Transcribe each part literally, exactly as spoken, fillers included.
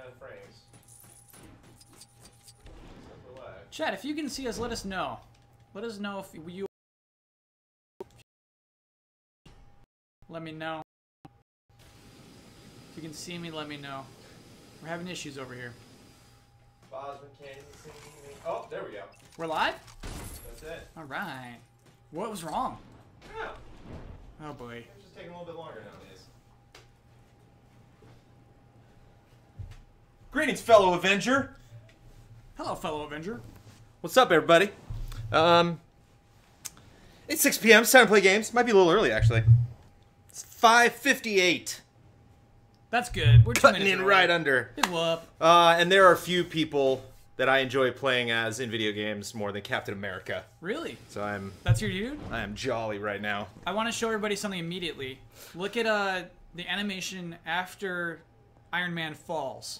frames. Chat, if you can see us, let us know. Let us know if you... Let me know. If you can see me, let me know. We're having issues over here. Bosman, can you see me? Oh, there we go. We're live? That's it. Alright. What was wrong? Yeah. Oh boy. It's just taking a little bit longer nowadays. Greetings, fellow Avenger. Hello, fellow Avenger. What's up, everybody? Um, it's six P M It's time to play games. Might be a little early, actually. It's five fifty-eight. That's good. We're two Cutting minutes in early. right under. Big whoop. Uh, and there are a few people that I enjoy playing as in video games more than Captain America. Really? So I'm That's your dude? I am jolly right now. I want to show everybody something immediately. Look at uh the animation after Iron Man falls.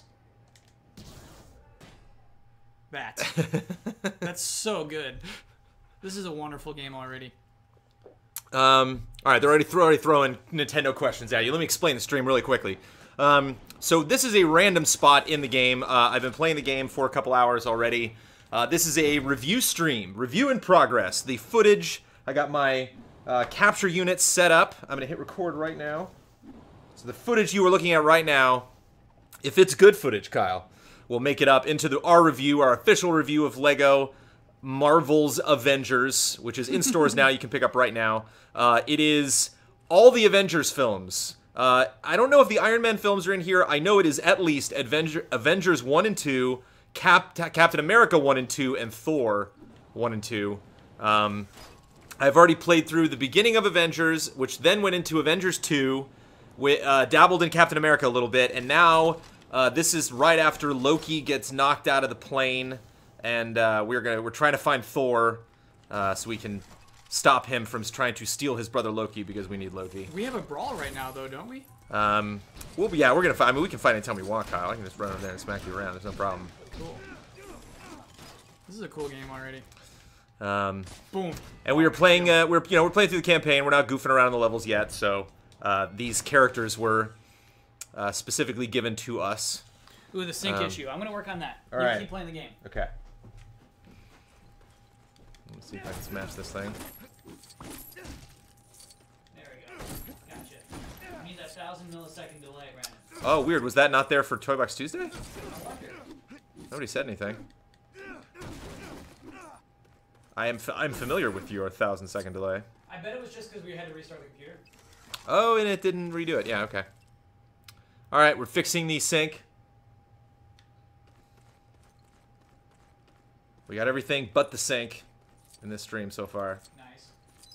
That. That's so good. This is a wonderful game already. Um, all right, they're already, throw, already throwing Nintendo questions at you. Let me explain the stream really quickly. Um, so this is a random spot in the game. Uh, I've been playing the game for a couple hours already. Uh, this is a review stream. Review in progress. The footage, I got my uh, capture unit set up. I'm going to hit record right now. So the footage you are looking at right now, if it's good footage, Kyle, we'll make it up into the our review, our official review of Lego Marvel's Avengers, which is in stores now. You can pick up right now. Uh, it is all the Avengers films. Uh, I don't know if the Iron Man films are in here. I know it is at least Avenger, Avengers one and two, Cap, Captain America one and two, and Thor one and two. Um, I've already played through the beginning of Avengers, which then went into Avengers two, we, uh, dabbled in Captain America a little bit, and now uh, this is right after Loki gets knocked out of the plane. And uh, we're gonna we're trying to find Thor, uh, so we can stop him from trying to steal his brother Loki because we need Loki. We have a brawl right now, though, don't we? Um, well, yeah, we're gonna find. I mean, we can fight anytime we want, Kyle. I can just run over there and smack you around. There's no problem. Cool. This is a cool game already. Um, Boom. And we were playing. Uh, we're you know we're playing through the campaign. We're not goofing around in the levels yet. So uh, these characters were uh, specifically given to us. Ooh, the sync Um, issue. I'm gonna work on that. all you right. keep playing the game. Okay. Let's see if I can smash this thing. There we go. Gotcha. I need that thousand millisecond delay, Brandon. Oh, weird. Was that not there for Toy Box Tuesday? I wonder. Nobody said anything. I am f I'm familiar with your thousand second delay. I bet it was just because we had to restart the computer. Oh, and it didn't redo it. Yeah, okay. All right, we're fixing the sync. We got everything but the sync in this stream so far. Nice.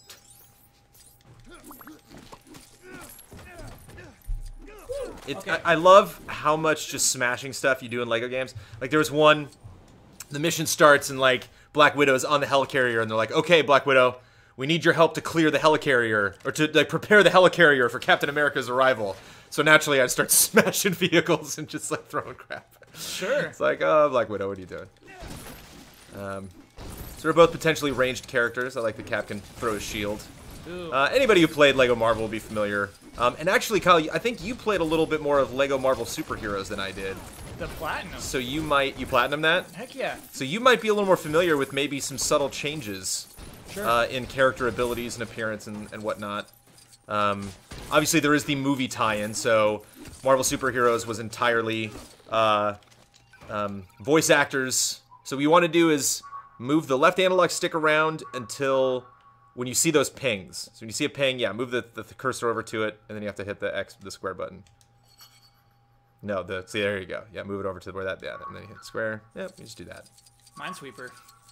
It, Okay. I, I love how much just smashing stuff you do in Lego games. Like there was one, the mission starts and like Black Widow's on the helicarrier and they're like, okay, Black Widow, we need your help to clear the helicarrier or to like prepare the helicarrier for Captain America's arrival. So naturally I start smashing vehicles and just like throwing crap. Sure. It's like, oh, Black Widow, what are you doing? Um, so they're both potentially ranged characters. I like the Cap can throw his shield. Ooh. Uh, anybody who played Lego Marvel will be familiar. Um, and actually, Kyle, I think you played a little bit more of Lego Marvel Superheroes than I did. The platinum. So you might, you platinum that? Heck yeah. So you might be a little more familiar with maybe some subtle changes Sure. uh, in character abilities and appearance and, and whatnot. Um, obviously, there is the movie tie-in, so Marvel Superheroes was entirely uh, um, voice actors. So what you want to do is move the left analog stick around until when you see those pings. So when you see a ping, yeah, move the, the, the cursor over to it, and then you have to hit the X, the square button. No, the see, there you go. Yeah, move it over to where that, yeah, and then you hit square. Yep, you just do that. Minesweeper.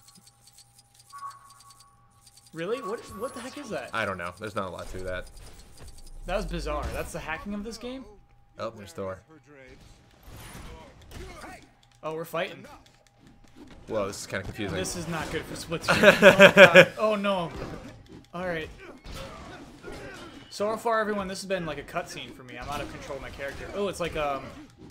Really? What What the heck is that? I don't know. There's not a lot to that. That was bizarre. That's the hacking of this game? Oh, there's Thor. Oh, we're fighting. Whoa, this is kind of confusing. This is not good for split screen. Oh, God. Oh, no. Alright. So far, everyone, this has been like a cutscene for me. I'm out of control of my character. Oh, it's like, um...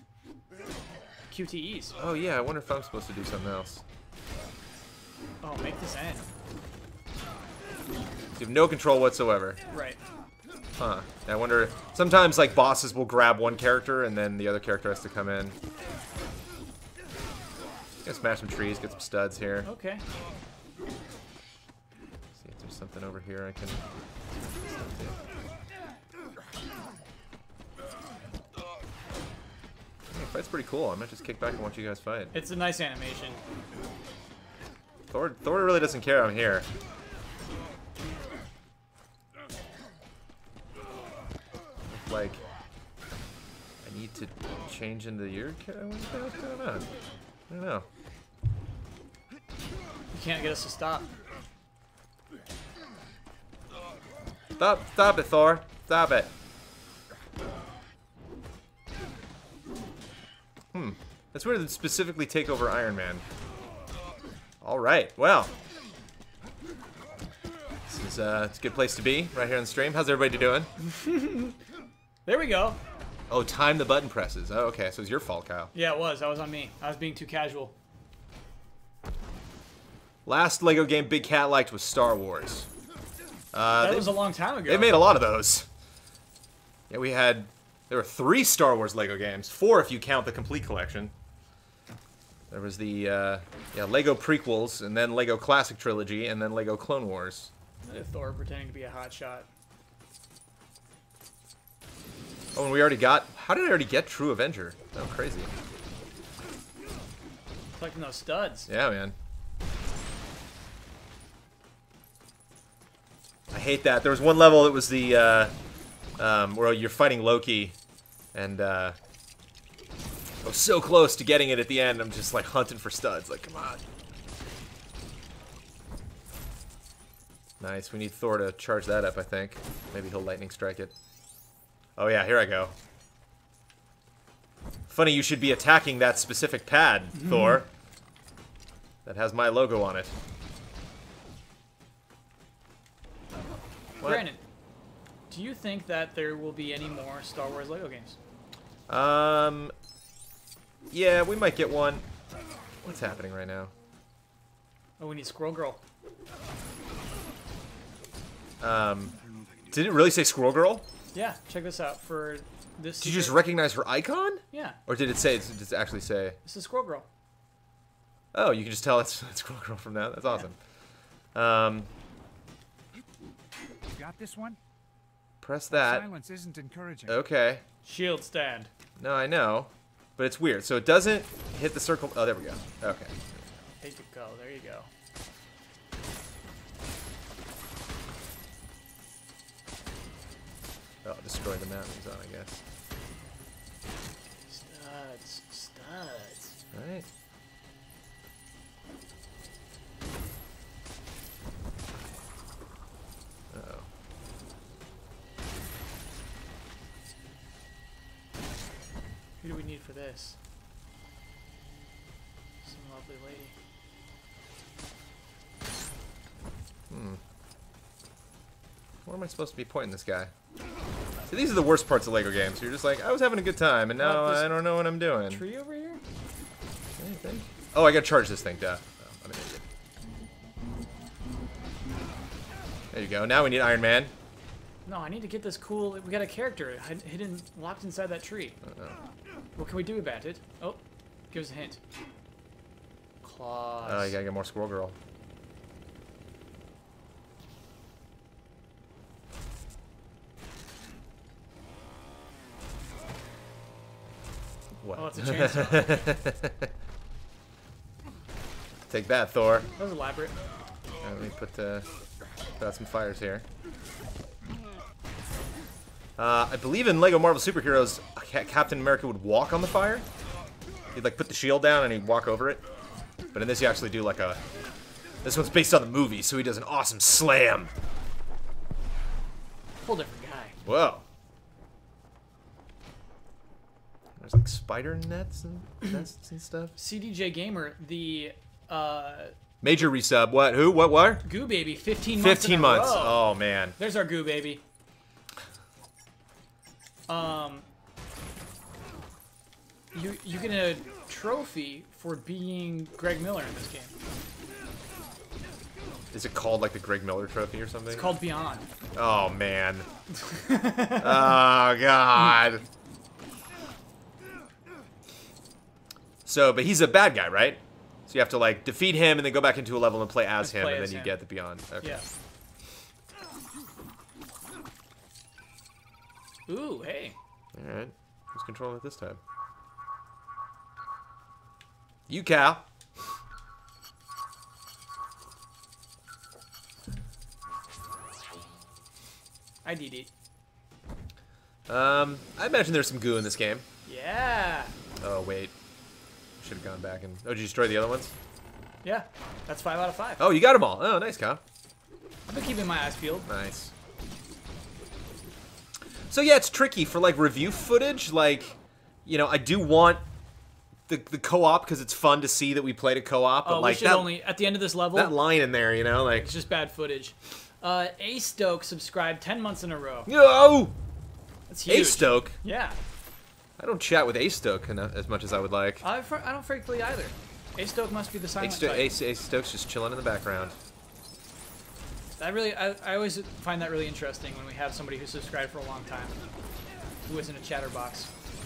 Q T Es. Oh, yeah, I wonder if I'm supposed to do something else. Oh, make this end. You have no control whatsoever. Right. Huh. I wonder. Sometimes like bosses will grab one character and then the other character has to come in. Gonna smash some trees, get some studs here. Okay. See if there's something over here I can. Yeah, fight's pretty cool. I might just kick back and watch you guys fight. It's a nice animation. Thor, Thor really doesn't care I'm here. Like, I need to change into your character? What's going on? I don't know. You can't get us to stop. Stop, stop it, Thor. Stop it. Hmm. That's weird to specifically take over Iron Man. Alright, well. This is uh, it's a good place to be, right here on the stream. How's everybody doing? There we go. Oh, time the button presses. Oh, okay, so it's your fault, Kyle. Yeah, it was. That was on me. I was being too casual. Last Lego game Big Cat liked was Star Wars. Uh, that they, was a long time ago. They made a lot of those. Yeah, we had... There were three Star Wars Lego games. Four if you count the complete collection. There was the uh, yeah Lego prequels, and then Lego Classic Trilogy, and then Lego Clone Wars. Thor pretending to be a hotshot. Oh, and we already got... How did I already get True Avenger? Oh, crazy. Collecting those studs. Yeah, man. I hate that. There was one level that was the... Uh, um, where you're fighting Loki, and uh, I was so close to getting it at the end. I'm just like hunting for studs. Like, come on. Nice. We need Thor to charge that up, I think. Maybe he'll lightning strike it. Oh yeah, here I go. Funny you should be attacking that specific pad, mm-hmm. Thor. That has my logo on it. What? Brandon, do you think that there will be any more Star Wars Lego games? Um, yeah, we might get one. What's happening right now? Oh, we need Squirrel Girl. Um, did it really say Squirrel Girl? Yeah, check this out. For this. Did you just recognize her icon? Yeah. Or did it say? Did it actually say? This is Squirrel Girl. Oh, you can just tell it's, it's Squirrel Girl from that. That's awesome. Yeah. Um. Got this one? Press that. Silence isn't encouraging. Okay. Shield stand. No, I know, but it's weird. So it doesn't hit the circle. Oh, there we go. Okay. There you go. There you go. Oh, destroy the map he's on, I guess. Studs. Studs. Right. Uh-oh. Who do we need for this? Some lovely lady. Hmm. Where am I supposed to be pointing this guy? See, these are the worst parts of Lego games. You're just like, I was having a good time, and now I don't know what I'm doing. Tree over here? Anything? Oh, I gotta charge this thing, duh. Oh, I'm an idiot. There you go. Now we need Iron Man. No, I need to get this cool... We got a character hidden, locked inside that tree. Uh-oh. What can we do about it? Oh, give us a hint. Claws. Oh, you gotta get more Squirrel Girl. What? Oh, it's a chainsaw. Take that, Thor. That was elaborate. Right, let me put, uh, put out some fires here. Uh, I believe in Lego Marvel Superheroes, Captain America would walk on the fire. He'd like put the shield down and he'd walk over it. But in this, you actually do like a. This one's based on the movie, so he does an awesome slam. Whole different guy. Whoa. There's like spider nets and nests and stuff. C D J Gamer, the uh, Major resub. What? Who? What? What? Goo Baby, fifteen months. Fifteen in a months. row. Oh man. There's our Goo Baby. Um, you you get a trophy for being Greg Miller in this game. Is it called like the Greg Miller Trophy or something? It's called Beyond. Oh, man. Oh, God. So, but he's a bad guy, right? So you have to, like, defeat him and then go back into a level and play as Let's him, play and as then you him. get the Beyond. Okay. Yeah. Ooh, hey. Alright. Who's controlling it this time? You, Cal. I D D'd. Um, I imagine there's some goo in this game. Yeah. Oh, wait. Should have gone back and... Oh, did you destroy the other ones? Yeah. That's five out of five. Oh, you got them all. Oh, nice, Cal. I've been keeping my eyes peeled. Nice. So, yeah, it's tricky for, like, review footage. Like, you know, I do want the, the co-op because it's fun to see that we played a co-op. But, Oh, like, we should that, only... At the end of this level, that line in there, you know, like... it's just bad footage. Uh, A Stoke subscribed ten months in a row. Yo! That's huge. A Stoke. Yeah. I don't chat with A Stoke enough, as much as I would like. I, fr I don't frankly either. A Stoke must be the A, silent Sto type. A, A Stoke's just chilling in the background. I really, I, I always find that really interesting when we have somebody who subscribed for a long time, who isn't a chatterbox.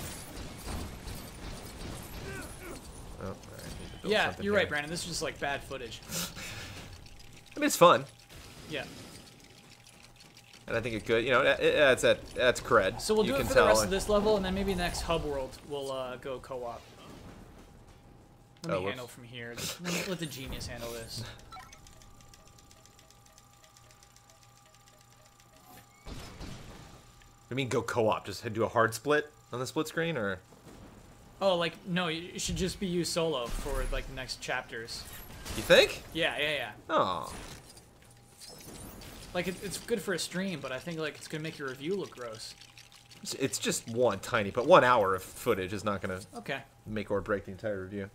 Oh, all right, need to build Yeah, something you're here. right, Brandon. This is just like bad footage. I mean, it's fun, Yeah. and I think it good. You know, it, it, that's that. That's cred. So we'll you do it can for tell. the rest of this level, and then maybe next hub world we'll uh, go co-op. Let Oh, me whoops. handle from here. Let, me, let the genius handle this. I mean, go co-op. Just do a hard split on the split screen, or Oh, like no, it should just be used solo for like the next chapters. you think? Yeah, yeah, yeah. Oh, Like it, it's good for a stream, but I think like it's gonna make your review look gross. it's, it's just one tiny, but one hour of footage is not gonna Okay. make or break the entire review.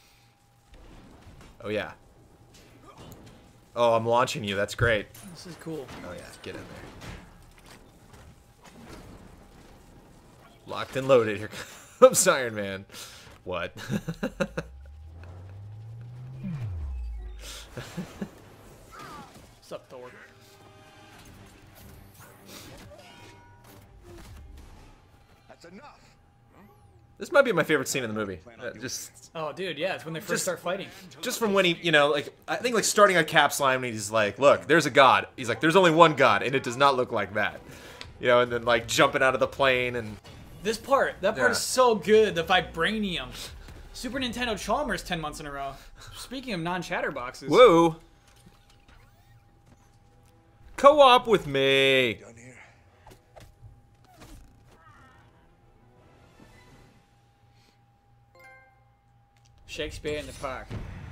Oh yeah. Oh, I'm launching you. That's great. This is cool. Oh yeah, get in there. Locked and loaded. Here comes Iron Man. What? What's up, Thor? That's enough. This might be my favorite scene in the movie. Uh, just, Oh, dude, yeah, it's when they first Just- start fighting. just from when he, you know, like I think like starting on Cap's line when he's like, "Look, there's a god." He's like, "There's only one god, and it does not look like that." You know, and then like jumping out of the plane and This part, that part Yeah. is so good. The vibranium. Super Nintendo Chalmers ten months in a row. Speaking of non-chatterboxes. whoa. Co-op with me. Done here. Shakespeare in the Park.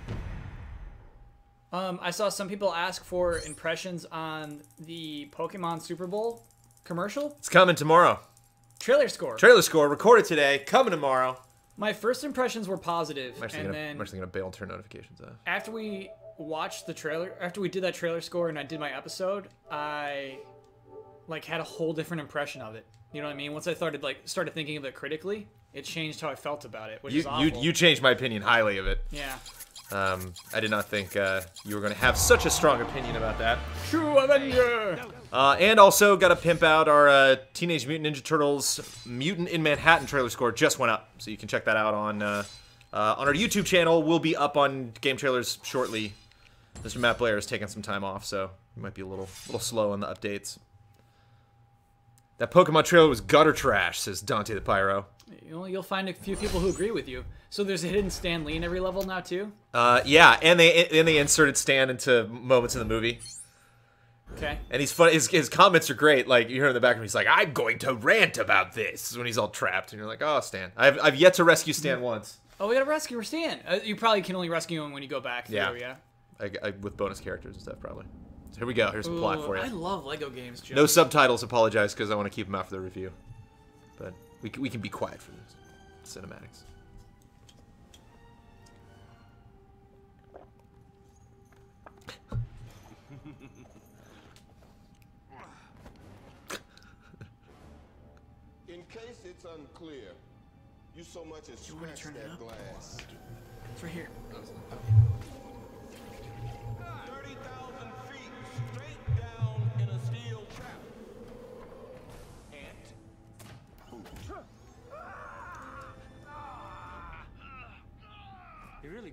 Um, I saw some people ask for impressions on the Pokemon Super Bowl commercial. It's coming tomorrow. Trailer score. Trailer score recorded today, coming tomorrow. My first impressions were positive, I'm actually and gonna, then I'm actually gonna bail and turn notifications off. after we watched the trailer, after we did that trailer score and I did my episode, I like had a whole different impression of it. You know what I mean? Once I started like started thinking of it critically, it changed how I felt about it, which You is awful. you you changed my opinion highly of it. yeah. Um, I did not think uh, you were going to have such a strong opinion about that. True Avenger. Uh, and also got to pimp out our uh, Teenage Mutant Ninja Turtles Mutant in Manhattan trailer score just went up, so you can check that out on uh, uh, on our YouTube channel. We'll be up on Game Trailers shortly. Mister Matt Blair is taking some time off, so we might be a little little slow on the updates. That Pokemon trailer was gutter trash, says Dante the Pyro. You know, you'll find a few people who agree with you. So there's a hidden Stan Lee in every level now too. Uh, yeah, and they and they inserted Stan into moments in the movie. Okay. And he's fun. His, his comments are great. Like you hear in the background, he's like, "I'm going to rant about this" when he's all trapped, and you're like, "Oh, Stan." I've I've yet to rescue Stan once. Oh, we gotta rescue Stan. Uh, you probably can only rescue him when you go back through. Yeah. Yeah. I, I, with bonus characters and stuff, probably. So here we go. Here's some plot Ooh, for I you. love Lego games, Joe. No subtitles. Apologize because I want to keep them out for the review. But we can, we can be quiet for this cinematics. In case it's unclear, you so much as You wanna scratch turn it that up? glass. It's right here. thirty thousand feet straight down in a steel trap.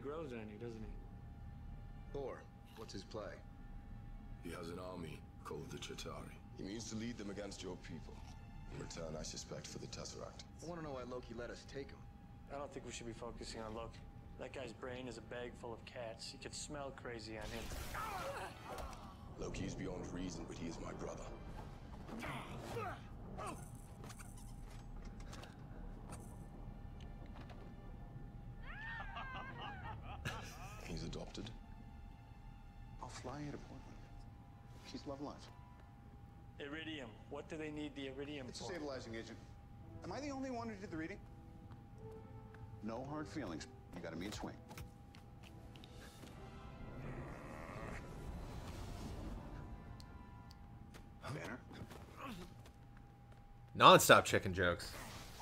grows any, doesn't he? Thor, what's his play? He has an army called the Chitauri. He means to lead them against your people. In return, I suspect for the Tesseract. I want to know why Loki let us take him. I don't think we should be focusing on Loki. That guy's brain is a bag full of cats. You could smell crazy on him. Loki is beyond reason, but he is my brother. He's adopted. I'll fly you to Portland. She's love life. Iridium. What do they need the iridium It's a for? stabilizing agent. Am I the only one who did the reading? No hard feelings. You got a mean swing. Banner? Non-stop chicken jokes.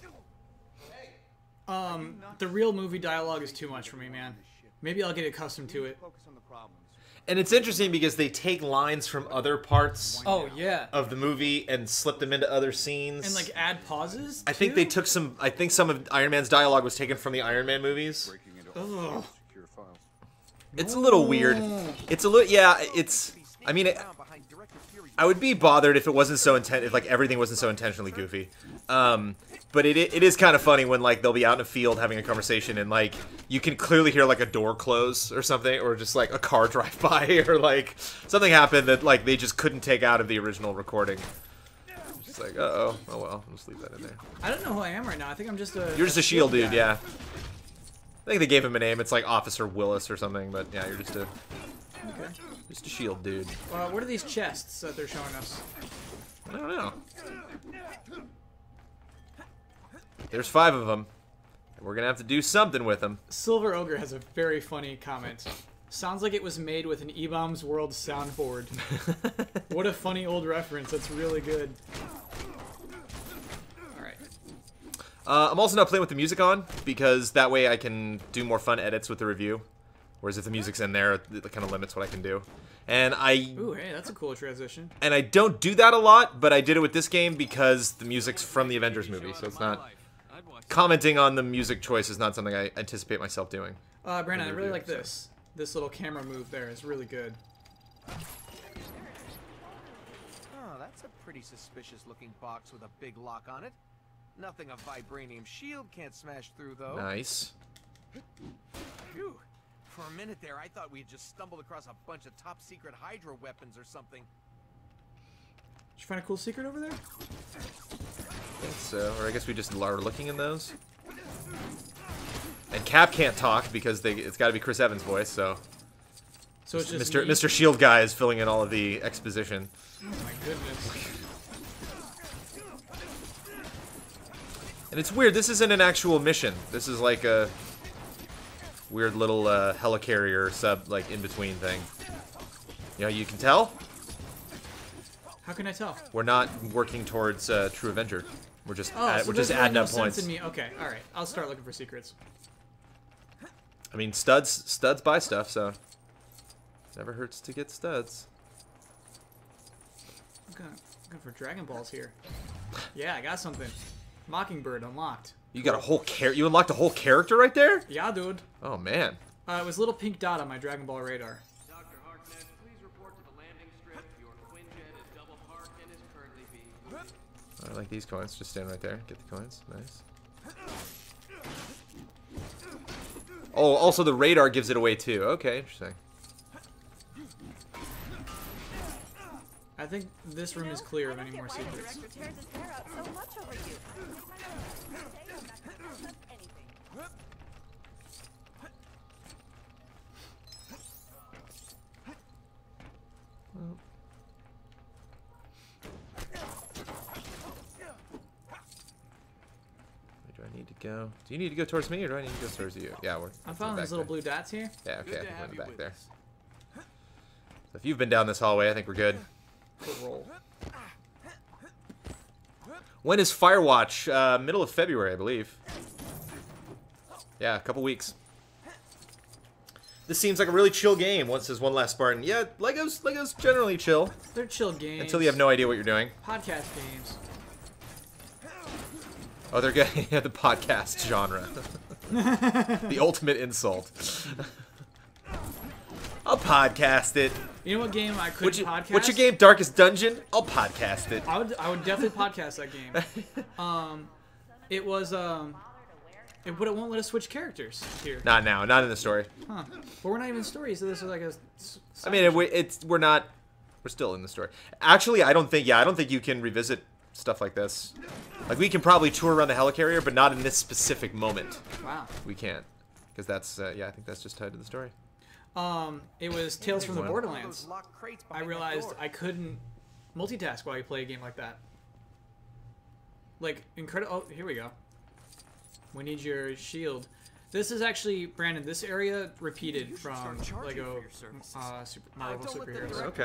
Um, the real movie dialogue is too much for me, man. Maybe I'll get accustomed to it. Focus on the problems. And it's interesting because they take lines from other parts Oh yeah, of the movie and slip them into other scenes. and like add pauses. I think too? they took some. I think some of Iron Man's dialogue was taken from the Iron Man movies. Breaking into Ugh. secure files. It's a little weird. It's a little. Yeah, it's. I mean, it, I would be bothered if it wasn't so intent. If like everything wasn't so intentionally goofy. Um, but it it is kind of funny when like they'll be out in a field having a conversation and like you can clearly hear like a door close or something, or just like a car drive by, or like something happened that like they just couldn't take out of the original recording. Just like, uh oh, oh well, I'll just leave that in there. I don't know who I am right now. I think I'm just a. You're just a shield dude, guy. yeah. I think they gave him a name. It's like Officer Willis or something, but yeah, you're just a Okay. just a shield dude. Uh, what are these chests that they're showing us? I don't know. There's five of them. And we're gonna have to do something with them. Silver Ogre has a very funny comment. Sounds like it was made with an E-Bombs World soundboard. What a funny old reference. That's really good. Alright. Uh, I'm also not playing with the music on because that way I can do more fun edits with the review. Whereas if the music's in there, it kind of limits what I can do. And I Ooh, hey, that's a cool transition. and I don't do that a lot, but I did it with this game because the music's from the Avengers movie, so it's not commenting on the music choice is not something I anticipate myself doing. Uh, Brandon, I really review, like so. this. This little camera move there is really good. Oh, that's a pretty suspicious looking box with a big lock on it. Nothing a vibranium shield can't smash through, though. Nice. Phew. For a minute there, I thought we had just stumbled across a bunch of top secret Hydra weapons or something. Did you find a cool secret over there? So, or I guess we just are looking in those. And Cap can't talk because they, it's got to be Chris Evans' voice, so So it's just Mister me? Mister Shield guy is filling in all of the exposition. Oh my goodness. And it's weird. This isn't an actual mission. This is like a weird little uh, helicarrier sub, like in between thing. You know, you can tell How can I tell? we're not working towards uh, True Avenger. We're just Oh, add, so we're just there's really adding no up sense points. in me. Okay, all right. I'll start looking for secrets. I mean, studs studs buy stuff, so never hurts to get studs. I'm going, I'm going for Dragon Balls here. Yeah, I got something. Mockingbird unlocked. You got a whole char- You unlocked a whole character right there? Yeah, dude. Oh man. Uh, it was a little pink dot on my Dragon Ball radar. Doctor Harkness, please report to the landing strip. Your Quinjet is double parked and is currently being moved. I like these coins. Just stand right there. Get the coins. Nice. Oh, also the radar gives it away too. Okay, interesting. I think this room is clear of any more secrets. Director tears his hair out so much over you. Stay on that kind of anything. Where do I need to go? Do you need to go towards me, or do I need to go towards you? Yeah, we're. I'm following back these little there. blue dots here. Yeah, okay. Good I to think we're have in the you back with there. us. So if you've been down this hallway, I think we're good. Good roll. When is Firewatch? Uh, middle of February, I believe. Yeah, a couple weeks. This seems like a really chill game. Once there's one last Spartan. Yeah, Legos, Legos generally chill They're chill games. until you have no idea what you're doing. Podcast games. Oh, they're getting yeah, the podcast genre. The ultimate insult. I'll podcast it. You know what game I could What's your, podcast? what's your game? Darkest Dungeon? I'll podcast it. I would I would definitely podcast that game. Um, it was um, it, but it won't let us switch characters here. Not now. Not in the story. Huh? But we're not even in story, so this is like a. I mean, it, it's we're not. We're still in the story. Actually, I don't think. Yeah, I don't think you can revisit stuff like this. Like we can probably tour around the helicarrier, but not in this specific moment. Wow. We can't, because that's uh, yeah. I think that's just tied to the story. Um, it was Tales from the Borderlands. I realized door. I couldn't multitask while you play a game like that. Like incredible. Oh, here we go. We need your shield. This is actually Brandon. This area repeated from Lego uh, Super, Marvel Superheroes. Okay.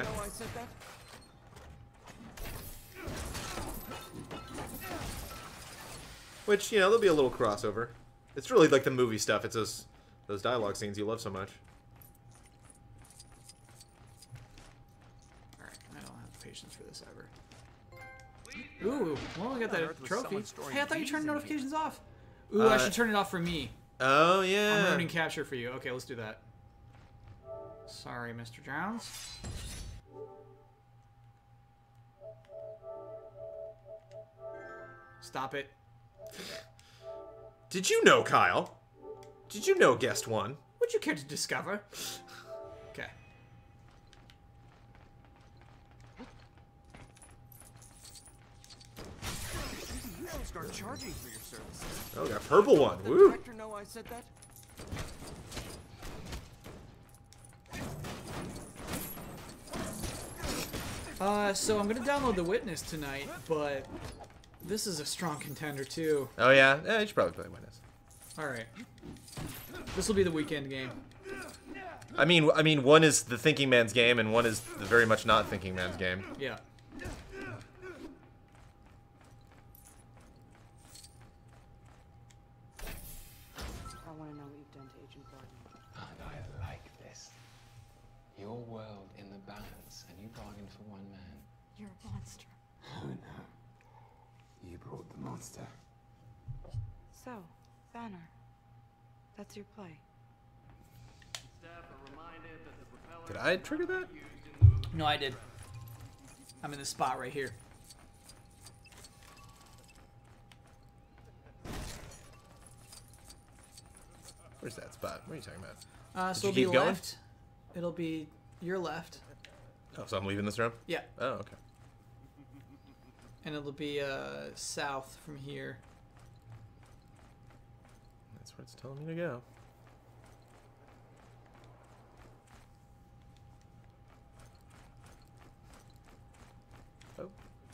Which, you know, there'll be a little crossover. It's really like the movie stuff. It's those those dialogue scenes you love so much. Alright, I don't have patience for this ever. Ooh, well, we got that trophy. Hey, I thought you turned notifications off. Ooh, Uh, I should turn it off for me. Oh, I'm yeah. ruining capture for you. Okay, let's do that. Sorry, Mister Jones. Stop it. Did you know, Kyle? Did you know guest one? Would you care to discover? Okay. You don't start charging for your services. Oh, we got a purple one. The Woo. director know I said that? Uh, so I'm gonna download The Witness tonight, but this is a strong contender too. Oh, yeah? Yeah, you should probably play Witness. Alright. This will be the weekend game. I mean, I mean, one is the thinking man's game, and one is the very much not thinking man's game. Yeah. I want to know what you've done to Agent Bosman. And I like this. Your world in the balance, and you bargained for one man. You're a monster. Oh no. You brought the monster. So, Banner, that's your play. Did I trigger that? No, I did. I'm in this spot right here. Where's that spot? What are you talking about? Uh, Did so you it'll be keep going? left. It'll be your left. Oh, so I'm leaving this room? Yeah. Oh, okay. And it'll be uh, south from here. That's where it's telling me to go. Oh.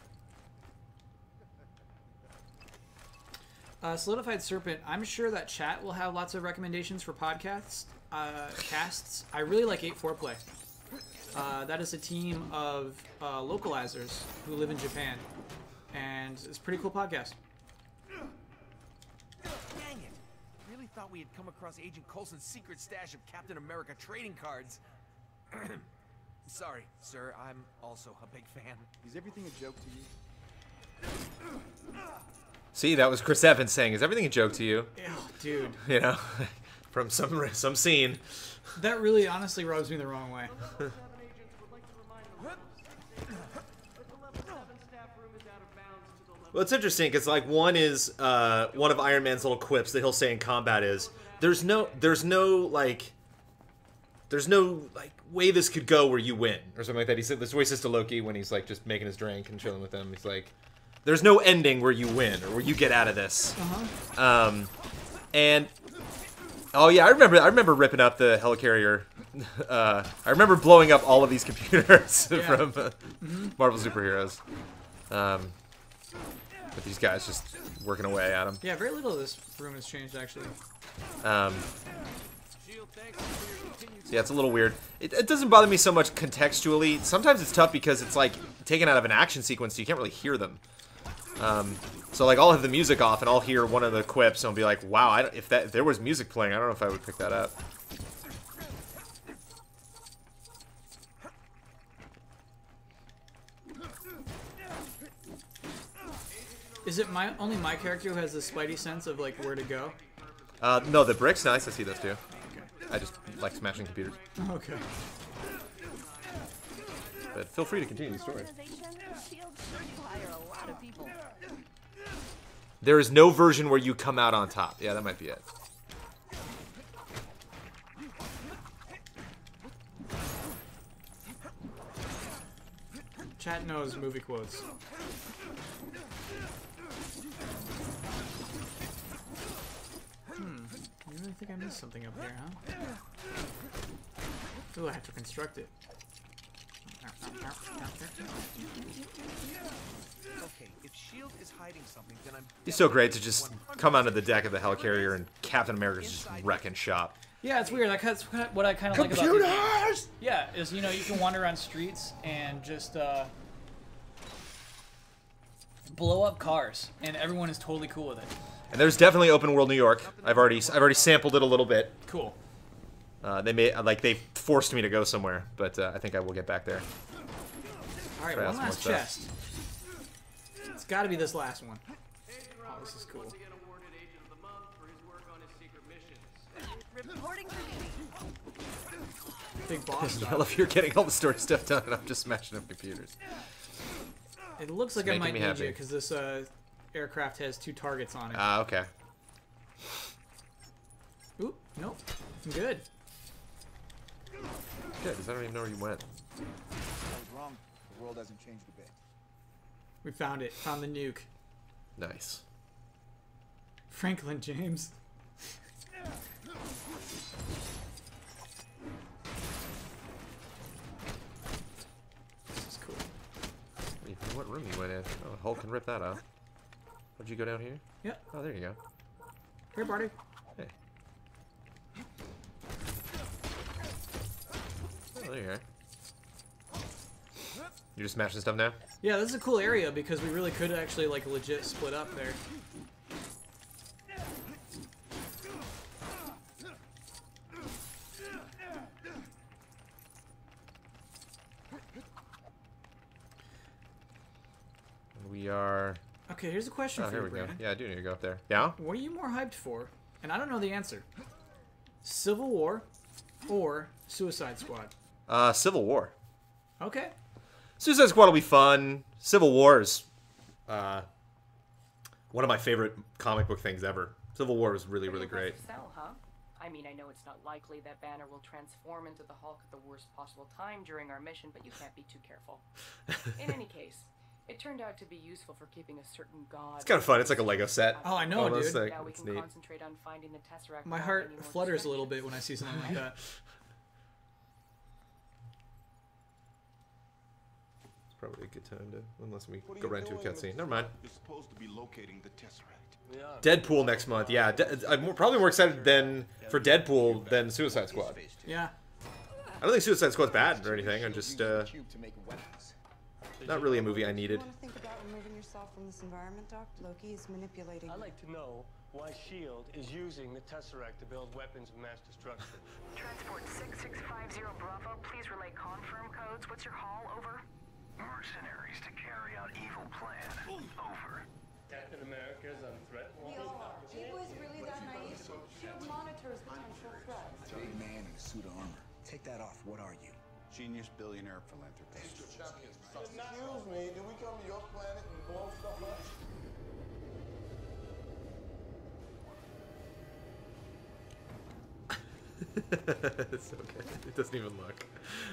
Uh, Solidified Serpent. I'm sure that chat will have lots of recommendations for podcasts. Uh, casts. I really like eight Foreplay. Uh, that is a team of uh, localizers who live in Japan, and it's a pretty cool podcast. Dang it! Really thought we had come across Agent Coulson's secret stash of Captain America trading cards. Sorry, sir. I'm also a big fan. Is everything a joke to you? See, that was Chris Evans saying, "Is everything a joke to you?" Ew, dude. You know, from some some scene. That really, honestly, rubs me the wrong way. Well, it's interesting because like one is uh, one of Iron Man's little quips that he'll say in combat is there's no there's no like there's no like way this could go where you win or something like that. He said this voice is to Loki when he's like just making his drink and chilling with them. He's like, there's no ending where you win or where you get out of this. Uh-huh. Um, and oh yeah, I remember I remember ripping up the helicarrier. Uh, I remember blowing up all of these computers Yeah. from uh, Mhm. Marvel Superheroes. Um, but these guys just working away at them. Yeah, very little of this room has changed, actually. Um, yeah, it's a little weird. It, it doesn't bother me so much contextually. Sometimes it's tough because it's like taken out of an action sequence, so you can't really hear them. Um, so like I'll have the music off and I'll hear one of the quips and I'll be like, "Wow, I don't, if that if there was music playing, I don't know if I would pick that up." Is it my only my character who has the spidey sense of like where to go? Uh, no, the bricks, nice. I see those too. I just like smashing computers. Okay. But feel free to continue the story. There is no version where you come out on top. Yeah, that might be it. Chat knows movie quotes. Hmm. I really think I missed something up here, huh? Ooh, I have to construct it. Okay, if SHIELD is hiding something, then I'm He's so great to just come onto the deck of the helicarrier and Captain America's just wrecking shop. Yeah, it's weird. That's what I kind of like about Computers! Yeah, is, you know, you can wander around streets and just uh, blow up cars, and everyone is totally cool with it. And there's definitely open world New York. I've already I've already sampled it a little bit. Cool. Uh, they made like they forced me to go somewhere, but uh, I think I will get back there. All right, Try out one some more last stuff. chest. It's got to be this last one. Oh, this is cool. Reporting for duty. Big boss. I love you're getting all the story stuff done, and I'm just smashing up computers. It looks like It's I might making need me you happy. because this uh, aircraft has two targets on it. Ah, uh, okay. Oop, nope. I'm good. Good, because I don't even know where you went. I was wrong. The world hasn't changed a bit. We found it. Found the nuke. Nice. Franklin James. This is cool. Wait, what room you went in? Oh, Hulk can rip that out. Would you go down here? Yep. Oh, there you go. Here, Barty. Hey. Oh, there you are. You're just smashing stuff now? Yeah, this is a cool area because we really could actually like legit split up there. We are... Okay, here's a question Oh, for here you, we go. Brandon. Yeah, I do need to go up there. Yeah? What are you more hyped for? And I don't know the answer. Civil War or Suicide Squad? Uh, Civil War. Okay. Suicide Squad will be fun. Civil War is uh, one of my favorite comic book things ever. Civil War was really, really great. Sell, huh? I mean, I know it's not likely that Banner will transform into the Hulk at the worst possible time during our mission, but you can't be too careful. In any case, it turned out to be useful for keeping a certain god. It's kind of fun. It's like a Lego set. Oh, I know, Almost, dude. Like, Now we it's can neat. concentrate on finding the Tesseract. My without heart any more flutters a little bit distractions. when I see something like that. It's probably a good time to, unless we What are go you right into a doing cutscene. with- Never mind. You're supposed to be locating the Tesseract. Yeah. Deadpool next month. Yeah, De I'm more, probably more excited than for Deadpool than Suicide Squad. Yeah. I don't think Suicide Squad's bad or anything. I'm just uh, not really a movie I needed. You want to think about removing yourself from this environment, Doc? Loki is manipulating. I'd like to know why SHIELD is using the Tesseract to build weapons of mass destruction. Transport six six five zero Bravo, please relay confirm codes. What's your haul? Over. Mercenaries to carry out evil plan. Over. Captain America's on threat We all are. People is really that naive. SHIELD monitors potential threats. Big man in a suit of armor. Take that off. What are you? Genius, billionaire, philanthropist. Excuse me, did we come to your planet and blow stuff up? It's okay. It doesn't even look.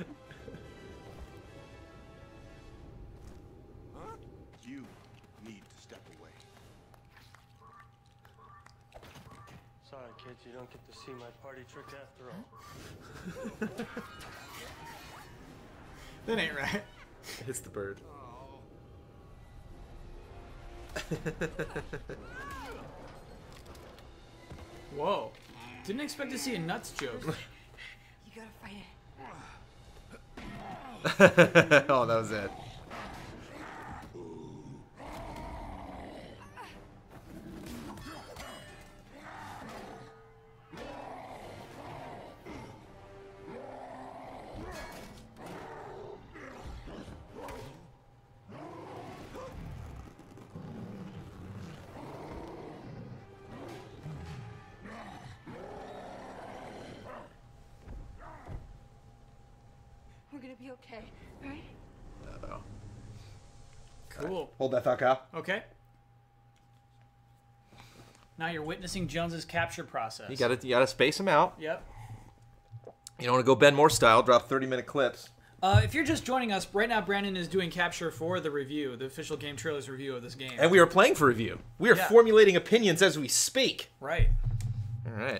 Huh? You need to step away. Sorry, kids, you don't get to see my party trick after all. That ain't right. It's the bird. Whoa. Didn't expect to see a nuts joke. You gotta fight it. Oh, that was it. be okay, right? Uh-oh. Cool. Hold that thought, Kyle. Okay. Now you're witnessing Jones's capture process. You gotta, you gotta space them out. Yep. You don't want to go Ben Moore style, drop thirty minute clips. Uh, if you're just joining us, right now Brandon is doing capture for the review, the official Game Trailers review of this game. And we are playing for review. We are Yeah. formulating opinions as we speak. Right. All right.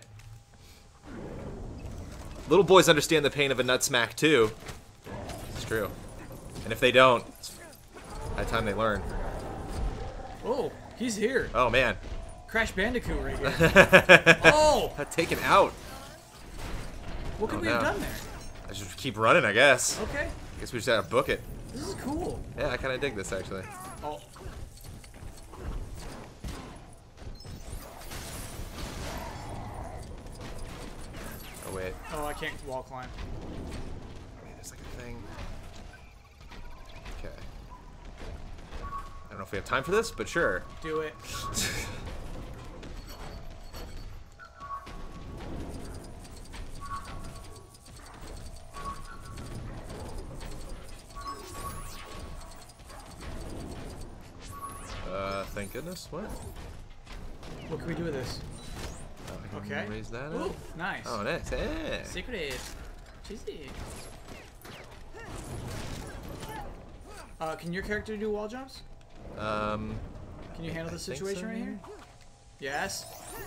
Little boys understand the pain of a nut smack too. It's true. And if they don't, it's high time they learn. Oh, he's here. Oh man. Crash Bandicoot right here. Oh! Taken out. What could Oh, we have no. done there? I just keep running, I guess. Okay. I guess we just gotta book it. This is cool. Yeah, I kind of dig this actually. Oh. Oh wait. Oh, I can't wall climb. Wait, there's like a thing. Okay. I don't know if we have time for this, but sure. Do it. Uh, thank goodness. What? What can we do with this? Oh, I can Okay. raise that Ooh, up. nice. Oh, nice. Yeah. Secret. Cheesy. Uh, can your character do wall jumps? Um. Can you handle I the think situation so, right yeah. here? Yes.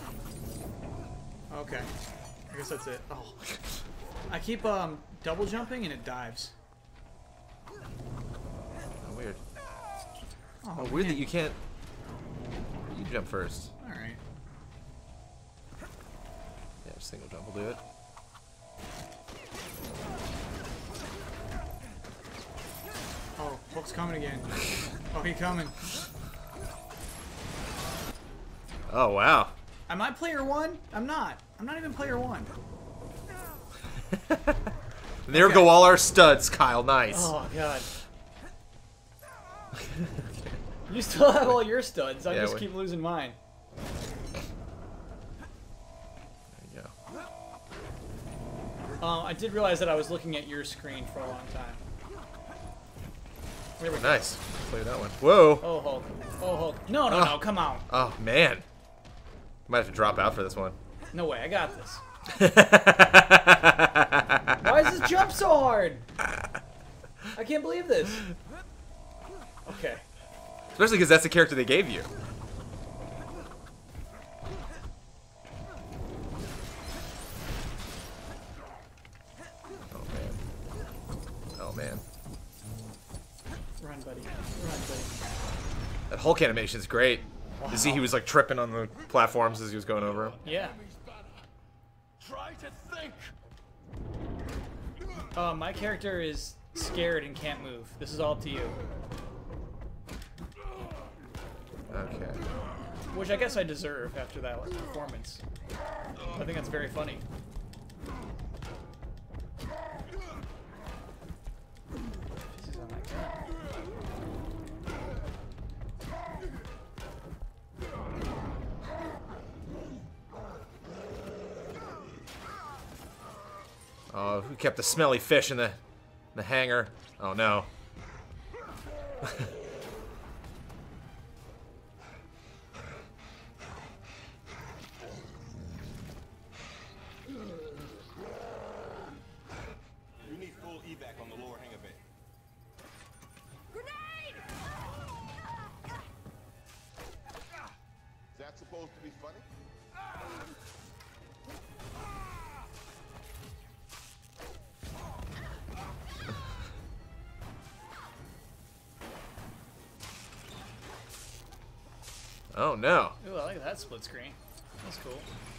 Okay. I guess that's it. Oh. I keep um double jumping and it dives. Oh, weird. Oh, Oh, weird man. that you can't. You jump first. All right. Yeah, just single jump will do it. Oh, Hulk's coming again. Oh, he coming. Oh wow. Am I player one? I'm not. I'm not even player one. There Okay. go all our studs, Kyle. Nice. Oh god. You still have all your studs. I Yeah, just we- keep losing mine. There you go. Um, I did realize that I was looking at your screen for a long time. There we go. Nice. Play that one. Whoa. Oh Hulk. Oh Hulk. No, no, Oh. no. Come on. Oh man. Might have to drop out for this one. No way. I got this. Why is this jump so hard? I can't believe this. Okay. Especially because that's the character they gave you. Oh man. Oh man. Run, buddy. Run, buddy. That Hulk animation is great. You see, he was like tripping on the platforms as he was going over them. Yeah. Try to think. Uh, my character is scared and can't move. This is all up to you. Okay. Which I guess I deserve after that performance. I think that's very funny. This is on my gun. Oh, we kept the smelly fish in the, the hangar. Oh no. You need full evac on the lower hangar bay. Grenade! Is that supposed to be funny? Oh no. Ooh, I like that split screen. That's cool.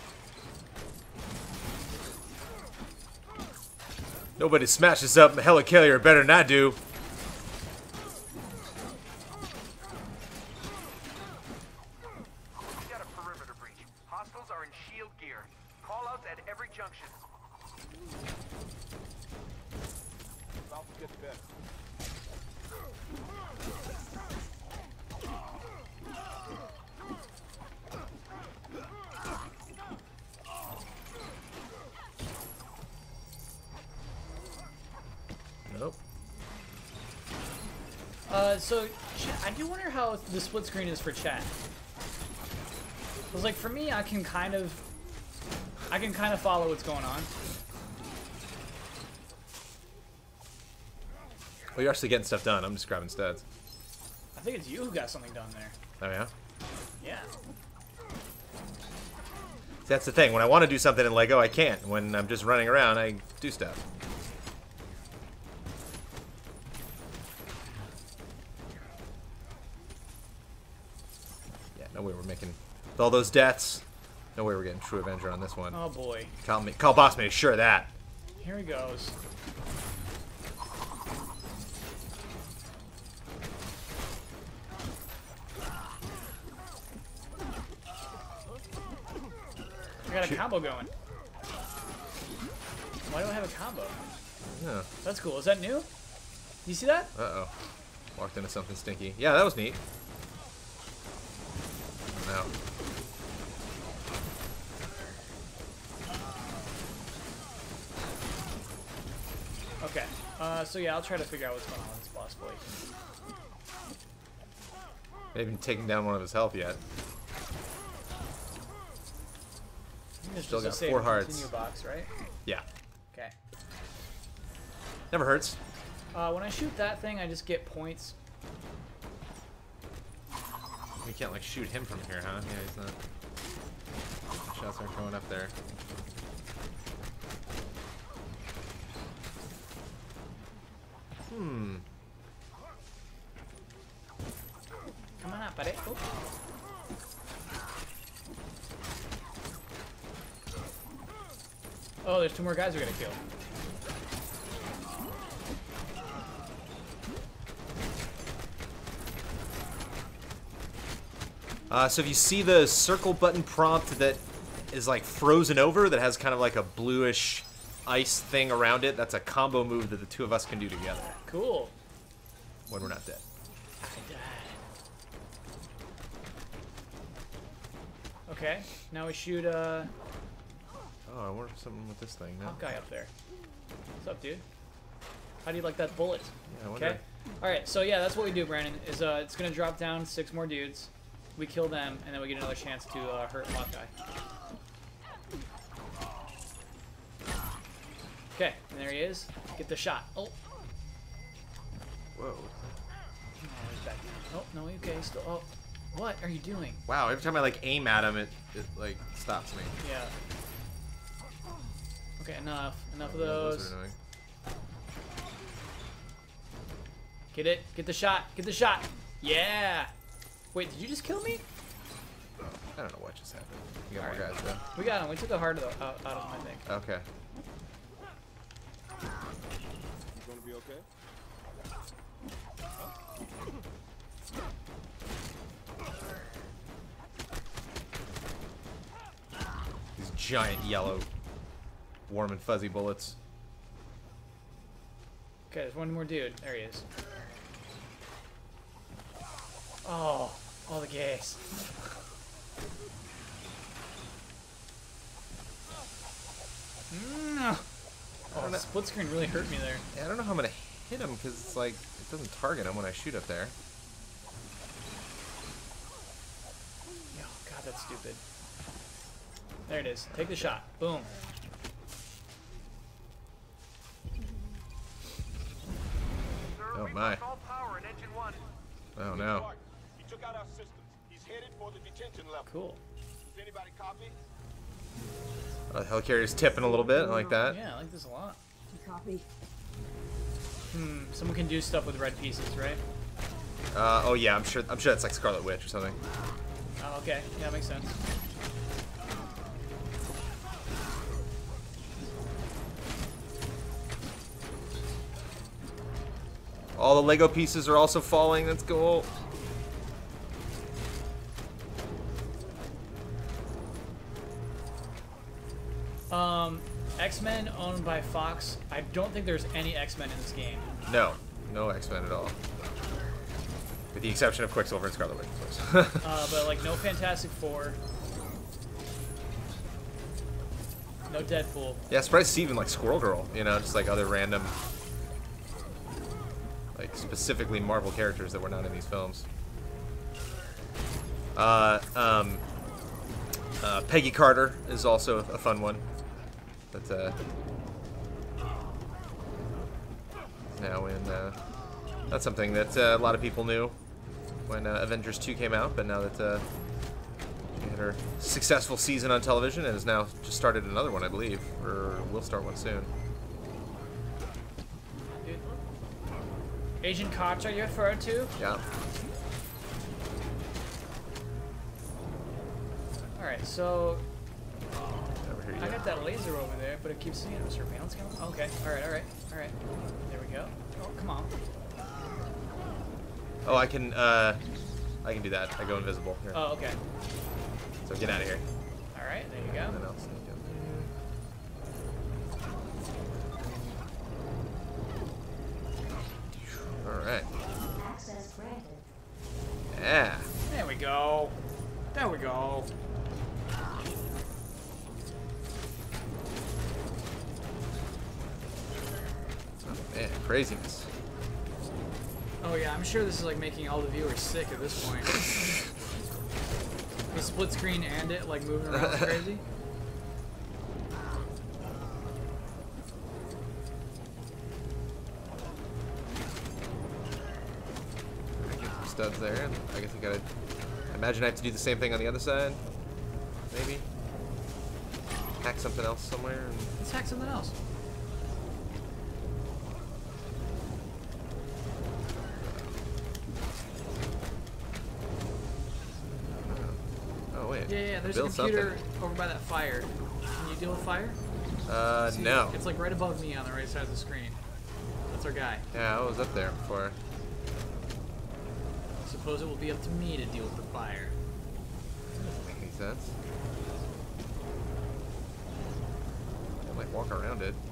Nobody smashes up a helicarrier better than I do. We got a perimeter breach. Hostiles are in shield gear. Call outs at every junction. About to get better. Nope. Uh, so ch- I do wonder how the split screen is for chat. Cause like for me, I can kind of, I can kind of follow what's going on. Well, you're actually getting stuff done. I'm just grabbing studs. I think it's you who got something done there. Oh yeah. Yeah. See, that's the thing. When I want to do something in Lego, I can't. When I'm just running around, I do stuff. Yeah, no way we're making with all those deaths. No way we're getting True Avenger on this one. Oh boy. Call me, call Bosman. Sure of that. Here he goes. I got a combo going. Why do I have a combo? Yeah. That's cool. Is that new? You see that? Uh-oh. Walked into something stinky. Yeah, that was neat. No. Okay. Uh, so yeah, I'll try to figure out what's going on with this boss boy. I haven't even taken down one of his health yet. There's Still just got a four save and hearts. continue box, right? Yeah. Okay. Never hurts. Uh, when I shoot that thing, I just get points. You can't like shoot him from here, huh? Yeah, he's not. Shots aren't going up there. Hmm. Come on up, buddy. Oh. Oh, there's two more guys we're gonna kill. Uh, so if you see the circle button prompt that is like frozen over, that has kind of like a bluish ice thing around it, that's a combo move that the two of us can do together. Cool. When we're not dead. I died. Okay, now we shoot uh Oh, I wonder if something with this thing now. hot guy up there. What's up, dude? How do you like that bullet? Yeah, I wonder. Okay. All right, so yeah, that's what we do, Brandon. Is uh, it's gonna drop down six more dudes. We kill them, and then we get another chance to uh, hurt Hawkeye. Okay, and there he is. Get the shot. Oh. Whoa. Oh, he's back down. Oh no, okay, he's still. Oh, what are you doing? Wow, every time I like aim at him, it, it like stops me. Yeah. Okay, enough. Enough Oh, of yeah, those. those are annoying. Get it. Get the shot. Get the shot. Yeah. Wait, did you just kill me? I don't know what just happened. You got All more right. guys though. We got him. We took the heart of the, out, out of him, I think. Okay. You gonna be okay? These giant yellow, warm and fuzzy bullets. Okay, there's one more dude. There he is. Oh, all the gas. No. Oh, the split screen really hurt me there. Yeah, I don't know how I'm gonna hit him because it's like it doesn't target him when I shoot up there. Oh god, that's stupid. There it is. Take the shot. Boom. Oh my. Oh no. He took out our systems. He's headed for the detention level. Cool. Does anybody copy? Uh, helicarrier's tipping a little bit. I like that. Yeah, I like this a lot. Copy. Hmm. Someone can do stuff with red pieces, right? Uh, oh yeah, I'm sure. I'm sure it's like Scarlet Witch or something. Oh, okay. Yeah, that makes sense. All the Lego pieces are also falling. Let's go. Um, X-Men owned by Fox. I don't think there's any X-Men in this game. No, no X-Men at all. With the exception of Quicksilver and Scarlet Witch, of course. uh, but like no Fantastic Four. No Deadpool. Yeah, surprised to see even like Squirrel Girl. You know, just like other random. like specifically Marvel characters that were not in these films. Uh, um, uh, Peggy Carter is also a fun one. But uh, now in uh, that's something that uh, a lot of people knew when uh, Avengers two came out, but now that uh, she had her successful season on television and has now just started another one, I believe, or will start one soon. Dude. Agent Carter, you referred to? Yeah. Alright, so Over here, I yeah. got that laser over there, but it keeps seeing it. Surveillance camera? Okay, alright, alright, alright. There we go. Oh, come on. Oh, I can, uh, I can do that. I go invisible. Here. Oh, okay. So get out of here. Alright, there you go. And then I'll sneak up. Alright. Access granted. Yeah. There we go. There we go. Oh, man, craziness. Oh yeah, I'm sure this is like making all the viewers sick at this point. The split screen and it like moving around crazy. Studs there. I guess I gotta. I imagine I have to do the same thing on the other side. Maybe. Hack something else somewhere. And... Let's hack something else. Oh wait. Yeah, yeah. There's Build a computer something. over by that fire. Can you deal with fire? Uh, See, no. It's like right above me on the right side of the screen. That's our guy. Yeah, I was up there before. Suppose it will be up to me to deal with the fire. Doesn't make any sense. I might walk around it.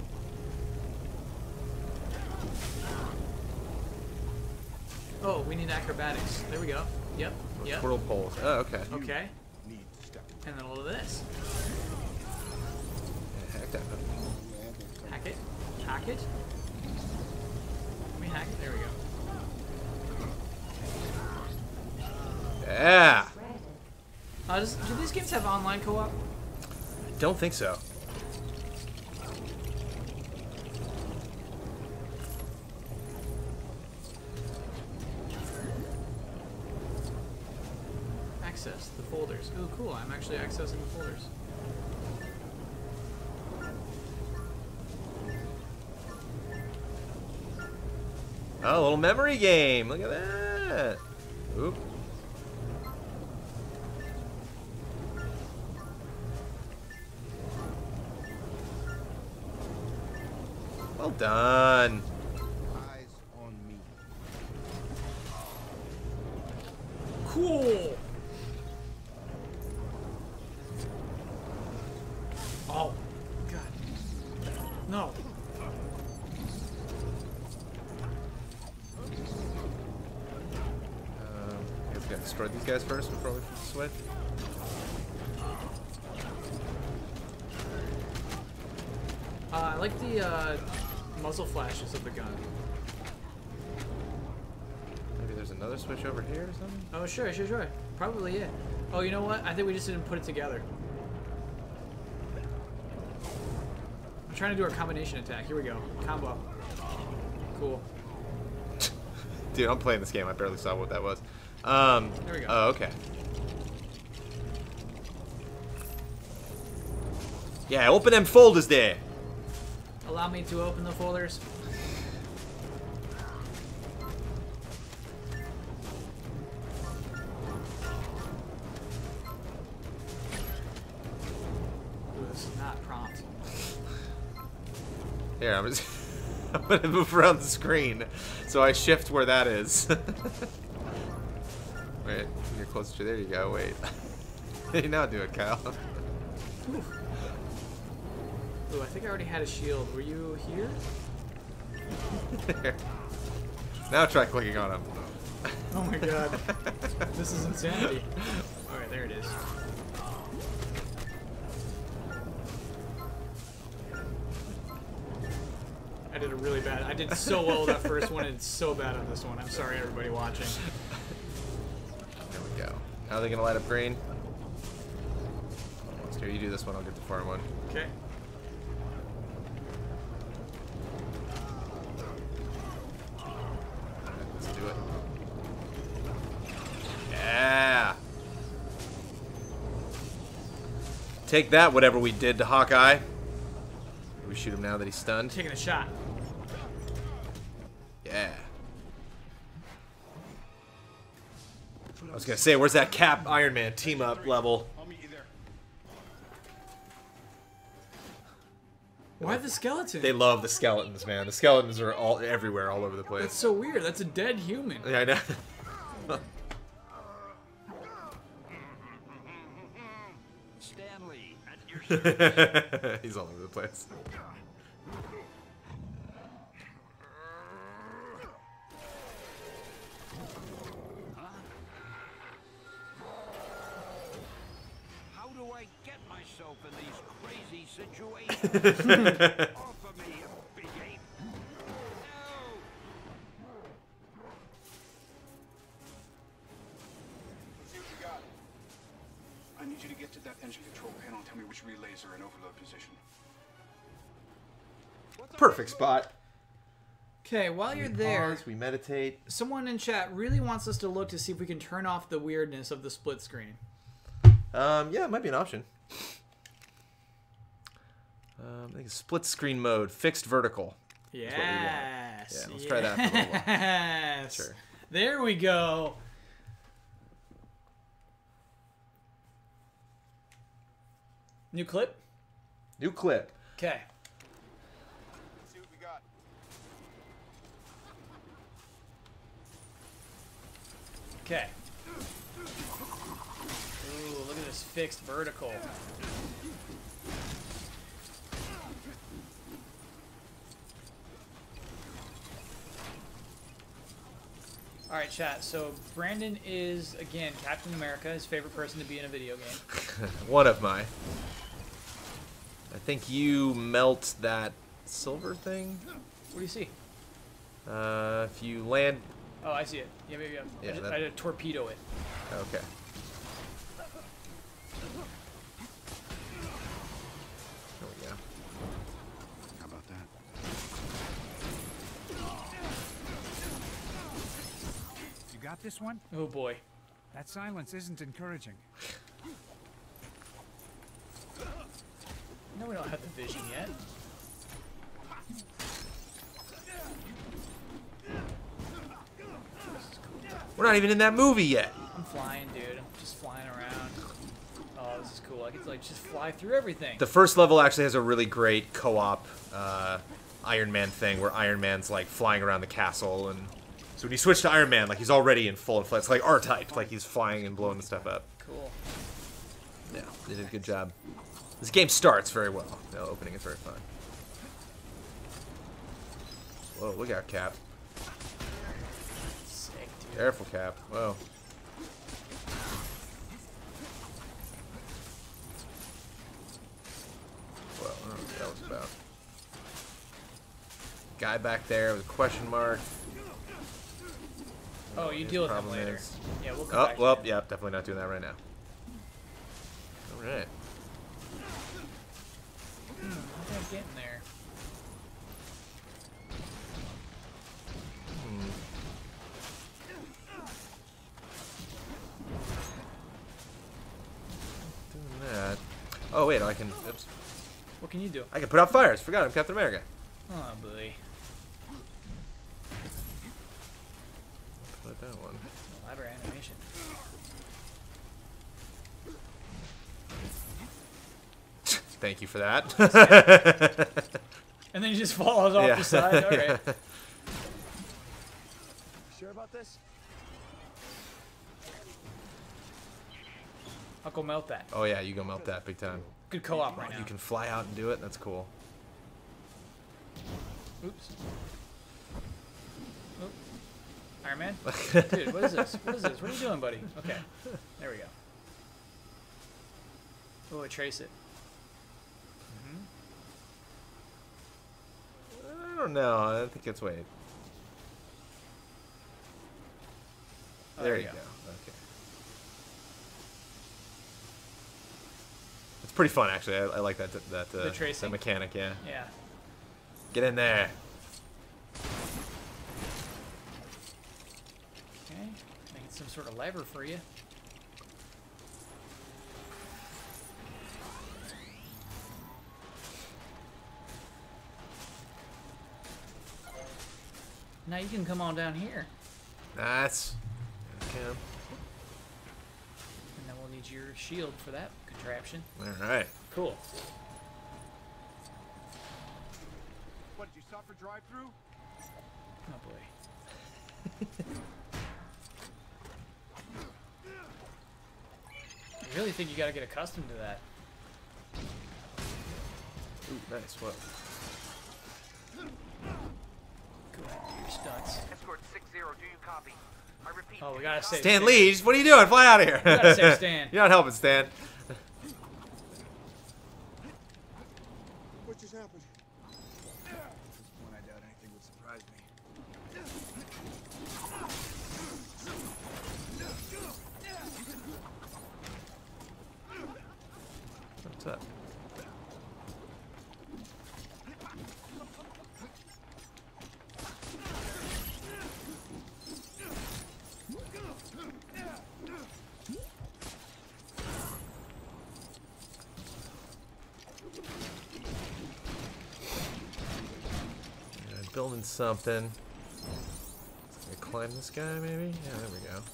Oh, we need acrobatics. There we go. Yep. Yep. Squirrel poles. Oh, okay. Okay. And then a little of this. Yeah, hack that. Hack it. Hack it. Let me hack it. There we go. Yeah. Uh, does, do these games have online co-op? I don't think so. Access the folders. Oh, cool. I'm actually accessing the folders. Oh, a little memory game. Look at that. Oop. Well done. Eyes on me. Cool. Oh, God. No. Um, I guess we gotta destroy these guys first before we switch. Uh, I like the uh, muzzle flashes of the gun. Maybe there's another switch over here or something? Oh, sure, sure, sure. Probably, yeah. Oh, you know what? I think we just didn't put it together. I'm trying to do our combination attack. Here we go. Combo. Cool. Dude, I'm playing this game. I barely saw what that was. Um, there we go. Oh, okay. Yeah, open them folders there. Allow me to open the folders. Ooh, this is not prompt. Here, I'm just I'm gonna move around the screen so I shift where that is. Wait, you're closer to there you go, wait. You now do it, Kyle. Ooh. Ooh, I think I already had a shield. Were you here? There. Now try clicking on him. Oh my god. This is insanity. Alright, there it is. I I did a really bad. I did so well that first one, and it's so bad on this one. I'm sorry, everybody watching. There we go. How are they gonna light up green? Here, you do this one. I'll get the farm one. Okay. Let's do it. Yeah. Take that, whatever we did to Hawkeye. We shoot him now that he's stunned. Taking a shot. Yeah. I was gonna say, where's that Cap Iron Man team up level? Why the skeleton? They love the skeletons, man. The skeletons are all everywhere, all over the place. That's so weird. That's a dead human. Yeah, I know. Stanley, at your service. He's all over the place. How do I get myself in these crazy situations? Offer me a big ape. Let's see what you got. I need you to get to that engine control panel and tell me which relays are in overload position. Perfect spot. Okay, while you're We there, pause, we meditate. someone in chat really wants us to look to see if we can turn off the weirdness of the split screen. Um, yeah, it might be an option. Um, I think it's split screen mode, fixed vertical. Yes. Yeah, let's try that for a little while. Yes. Sure. There we go. New clip? New clip. Okay. Let's see what we got. Okay. Ooh, look at this fixed vertical. Alright, chat. So, Brandon is, again, Captain America, his favorite person to be in a video game. One of my. I think you melt that silver thing. What do you see? Uh, if you land. Oh, I see it. Yeah, maybe I'm, Yeah, I, just, that- I did torpedo it. Okay. There we go. How about that? You got this one? Oh boy. That silence isn't encouraging. No, we don't have the vision yet. We're not even in that movie yet. I'm flying, dude. I'm just flying around. Oh, this is cool. I get to like just fly through everything. The first level actually has a really great co-op uh, Iron Man thing where Iron Man's like flying around the castle, and so when you switch to Iron Man, like he's already in full flight. It's like R-type, like he's flying and blowing the stuff up. Cool. Yeah, they did a good job. This game starts very well. The opening is very fun. Whoa, look out, Cap. Sick, dude. Careful, Cap. Whoa. Whoa, I don't know what that was about. Guy back there with a question mark. Oh, you His deal with them problem later. is- Yeah, we'll come Oh, back to well, him. yeah, definitely not doing that right now. Alright. Hmm, how did I get in there? Hmm. Doing that. Oh, wait, I can. Oops. What can you do? I can put out fires. Forgot I'm Captain America. Oh, boy. Put that one. Elaborate animation. Thank you for that. And then he just falls off Yeah. the side. All right. Sure about this? I'll go melt that. Oh yeah, you go melt that big time. Good co-op right now. You can fly out and do it. That's cool. Oops. Oop. Iron Man? Dude, what is this? What is this? What are you doing, buddy? Okay. There we go. Oh, I trace it. Mm-hmm. don't know. I think it's wait. Oh, there, there you you go. go. Okay. It's pretty fun, actually. I, I like that that uh, The tracing? that mechanic. Yeah. Yeah. Get in there. Okay. Making some sort of lever for you. Now you can come on down here. That's. Okay. And then we'll need your shield for that contraption. All right. Cool. What, did you stop for drive-through? Oh boy. I really think you gotta get accustomed to that. Ooh, nice. What? Go ahead and do your stunts. Escort six zero, do you copy? I repeat. Oh, we gotta save Stan Lee, what are you doing? Fly out of here. We gotta save Stan. You're not helping, Stan. What just happened? When I doubt anything would surprise me. What's up? Building something. Can I climb this guy, maybe? Yeah, there we go.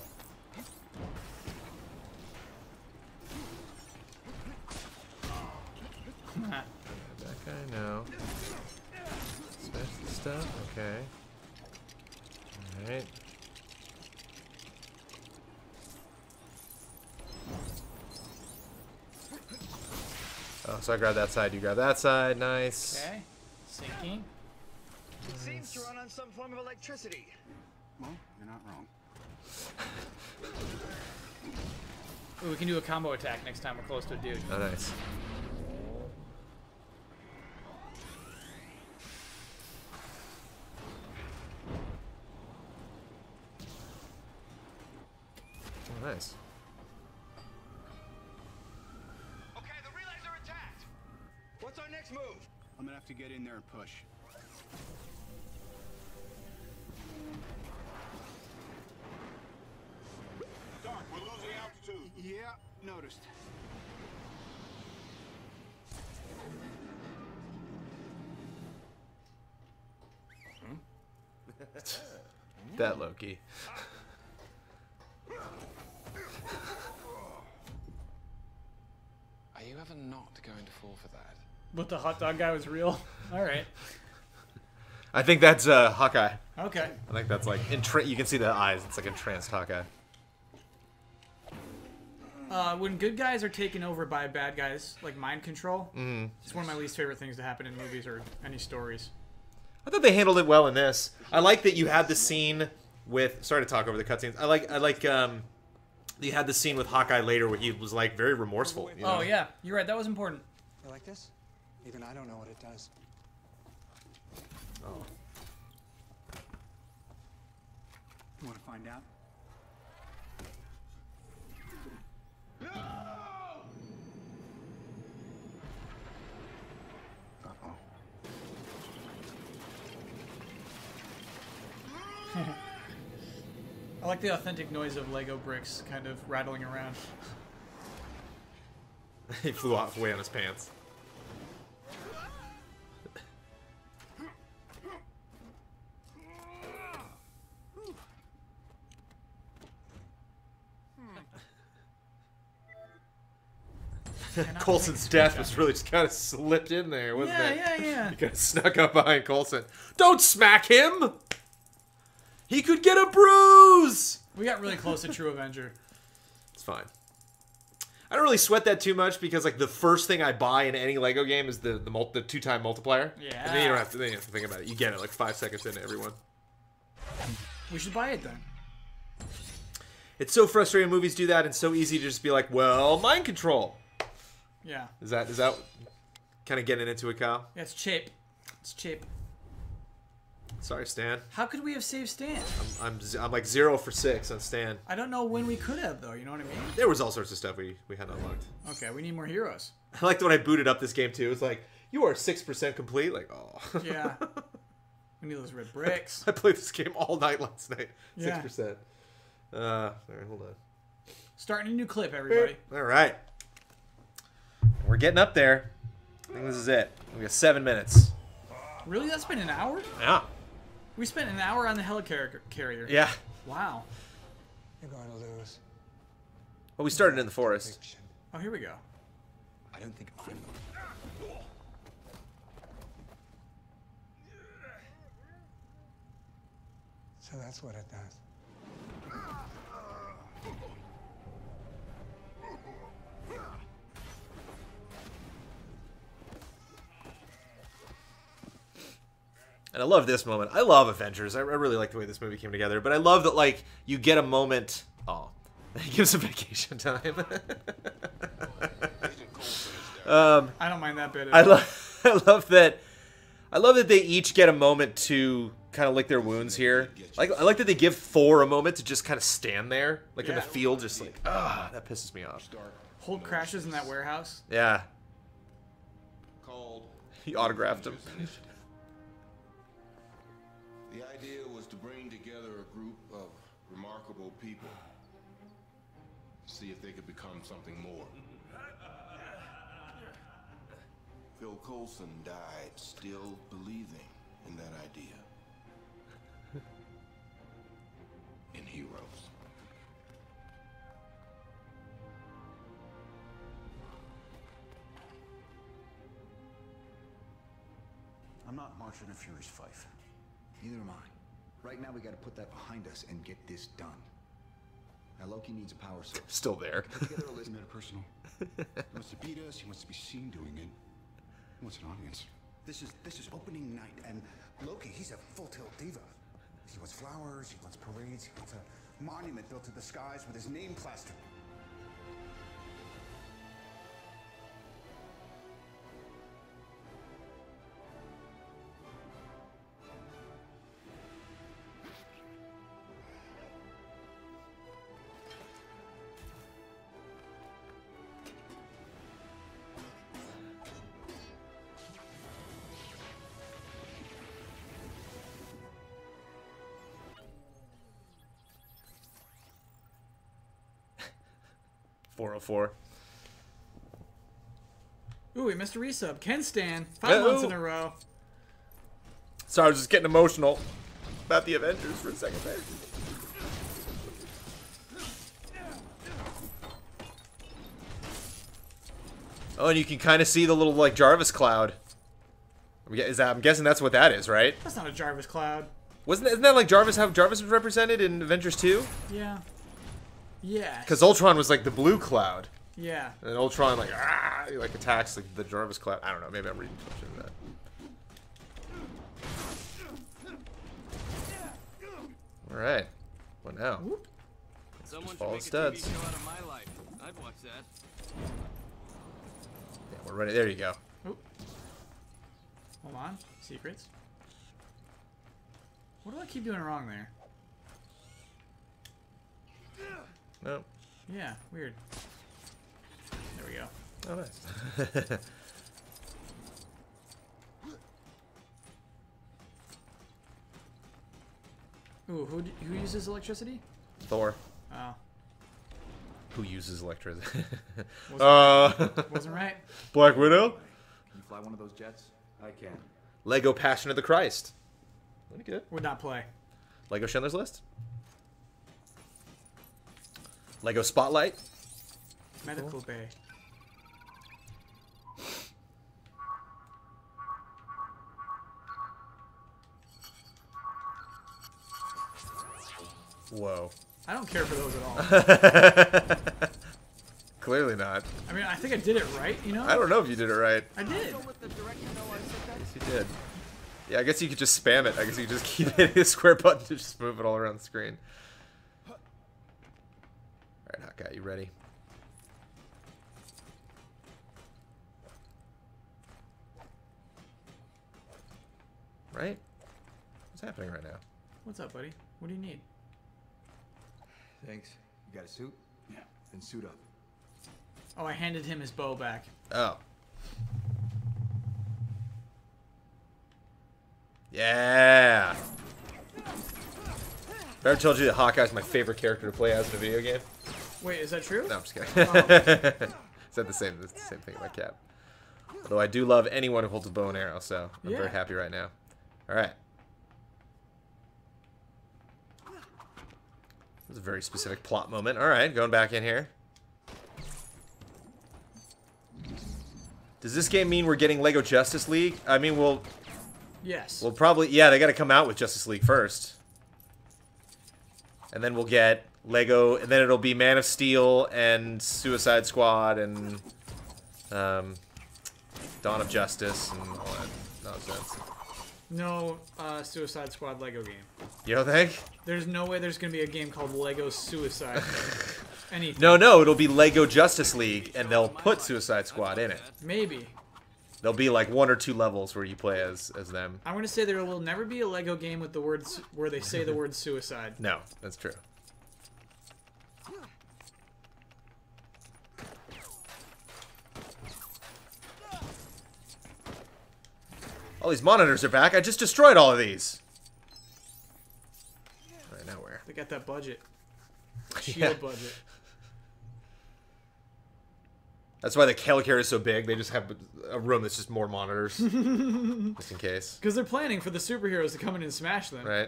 That guy, no. Smash the stuff? Okay. Alright. Oh, so I grab that side, you grab that side. Nice. Okay. Sinking. It seems to run on some form of electricity. Well, you're not wrong. Ooh, we can do a combo attack next time we're close to a dude. Oh, nice. Oh, nice. Okay, the relays are attacked. What's our next move? I'm gonna have to get in there and push. Doc, we're losing altitude. Yeah, noticed. That Loki. Are you ever not going to fall for that? But the hot dog guy was real? Alright. I think that's uh, Hawkeye. Okay. I think that's like, entra you can see the eyes. It's like entranced Hawkeye. Uh, when good guys are taken over by bad guys, like mind control, Mhm. it's one of my least favorite things to happen in movies or any stories. I thought they handled it well in this. I like that you had the scene with. Sorry to talk over the cutscenes. I like. I like. Um, you had the scene with Hawkeye later where he was like very remorseful. You know? Oh yeah, you're right. That was important. You like this? Even I don't know what it does. Oh. You want to find out? I like the authentic noise of Lego bricks kind of rattling around. He flew off away on his pants. Coulson's death was really just kind of slipped in there, wasn't Yeah, it? yeah, yeah. He kind of snuck up behind Coulson. Don't smack him! He could get a bruise! We got really close to True Avenger. It's fine. I don't really sweat that too much because like the first thing I buy in any Lego game is the the, mul the two-time multiplier. Yeah. And then you don't have to, then you don't have to think about it. You get it like five seconds into everyone. We should buy it then. It's so frustrating when movies do that and so easy to just be like, well, mind control. Yeah. Is that is that kind of getting into it, Kyle? Yeah, it's cheap. It's cheap. Sorry, Stan. How could we have saved Stan? I'm, I'm, z- I'm like zero for six on Stan. I don't know when we could have, though. You know what I mean? There was all sorts of stuff we, we had unlocked. Okay, we need more heroes. I liked when I booted up this game, too. It's like, you are six percent complete. Like, oh. Yeah. We need those red bricks. I played this game all night last night. Yeah. six percent. Uh, all right, hold on. Starting a new clip, everybody. All right. We're getting up there. I think this is it. We got seven minutes. Really? That's been an hour? Yeah. We spent an hour on the helicarrier. Yeah. Wow. You're going to lose. Well, we started in the forest. Oh, here we go. I don't think I'm. So that's what it does. And I love this moment. I love Avengers. I, I really like the way this movie came together. But I love that, like, you get a moment. Oh, he gives some vacation time. um, I don't mind that bit. At I all. love. I love that. I love that they each get a moment to kind of lick their wounds here. Like, I like that they give Thor a moment to just kind of stand there, like in the Yeah. field, just like, ah, that pisses me off. Hulk crashes in that warehouse. Yeah. Called. He autographed him. The idea was to bring together a group of remarkable people. See if they could become something more. Phil Coulson died still believing in that idea. In heroes. I'm not marching a Fury's Fife. Neither am I. Right now, we gotta put that behind us and get this done. Now, Loki needs a power source. Still there. Put together a list of personal. He wants to beat us. He wants to be seen doing it. He wants an audience. This is this is opening night, and Loki, he's a full tilt diva. He wants flowers. He wants parades. He wants a monument built to the skies with his name plastered. four oh four. Ooh, we missed a resub. Ken Stan. Five Uh-oh. months in a row. Sorry, I was just getting emotional about the Avengers for a second there. Oh, and you can kind of see the little, like, Jarvis cloud. Is that, I'm guessing that's what that is, right? That's not a Jarvis cloud. Wasn't that, isn't that like Jarvis, how Jarvis was represented in Avengers two? Yeah. Yeah. Because Ultron was like the blue cloud. Yeah. And Ultron, like, ah, he, like, attacks like, the Jarvis cloud. I don't know, maybe I'm reading too much into that. Alright. What now? Someone should Fall make a studs. T V show out of my life. I'd watch that. Yeah, we're ready. There you go. Oop. Hold on. Secrets. What do I keep doing wrong there? No. Yeah, weird. There we go. Oh, nice. Ooh, who, d- who uses electricity? Thor. Oh. Who uses electricity? Wasn't uh, right. Wasn't right. Black Widow? Can you fly one of those jets? I can. Lego Passion of the Christ. Pretty good. Would not play. Lego Schindler's List. Lego Spotlight. Medical Cool. bay. Whoa. I don't care for those at all. Clearly not. I mean, I think I did it right, you know? I don't know if you did it right. I did. Yes, you did. Yeah, I guess you could just spam it. I guess you could just keep hitting the square button to just move it all around the screen. Alright, Hawkeye, you ready? Right? What's happening right now? What's up, buddy? What do you need? Thanks. You got a suit? Yeah. Then suit up. Oh, I handed him his bow back. Oh. Yeah. I ever told you that Hawkeye's my favorite character to play as in a video game? Wait, is that true? No, I'm just kidding. Oh. Is that the same? It's the same thing about Cap. Although I do love anyone who holds a bow and arrow, so I'm Yeah. very happy right now. All right. This is a very specific plot moment. All right, going back in here. Does this game mean we're getting Lego Justice League? I mean, we'll... Yes. We'll probably... Yeah, they got to come out with Justice League first. And then we'll get Lego... And then it'll be Man of Steel and Suicide Squad and... Um, Dawn of Justice and all that nonsense. No uh, Suicide Squad Lego game. You don't think? There's no way there's going to be a game called Lego Suicide. Anything. No, no, it'll be Lego Justice League, and they'll put Suicide Squad in it. Maybe. There'll be like one or two levels where you play as as them. I'm going to say there will never be a Lego game with the words where they say the word suicide. No, that's true. All these monitors are back. I just destroyed all of these. All right, now where? They got that budget. Shield Yeah. budget. That's why the helicarrier is so big. They just have a room that's just more monitors, just in case. Because they're planning for the superheroes to come in and smash them. Right.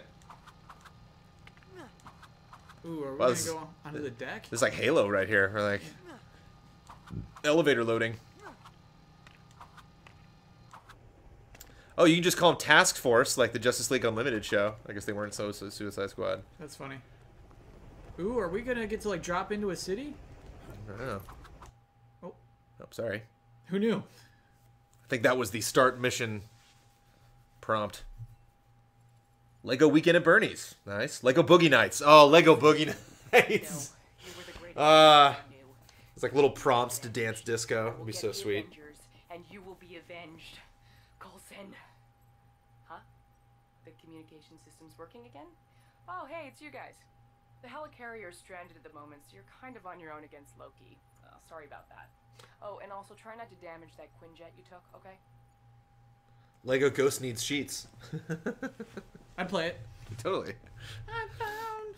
Ooh, are we Wow, going this to is- go onto the deck? There's like Halo right here. Or like elevator loading. Oh, you can just call them Task Force, like the Justice League Unlimited show. I guess they weren't so, so Suicide Squad. That's funny. Ooh, are we going to get to like drop into a city? I don't know. Oh. Oh, sorry. Who knew? I think that was the start mission prompt. Lego Weekend at Bernie's. Nice. Lego Boogie Nights. Oh, Lego Boogie Nights. Uh, it's like little prompts to dance disco. It'd be so sweet. Avengers, and you will be avenged. Coulson. Huh? The communication system's working again? Oh, hey, it's you guys. The helicarrier is stranded at the moment, so you're kind of on your own against Loki. Uh, sorry about that. Oh, and also try not to damage that Quinjet you took, okay? Lego Ghost needs sheets. I'd play it. Totally. I found.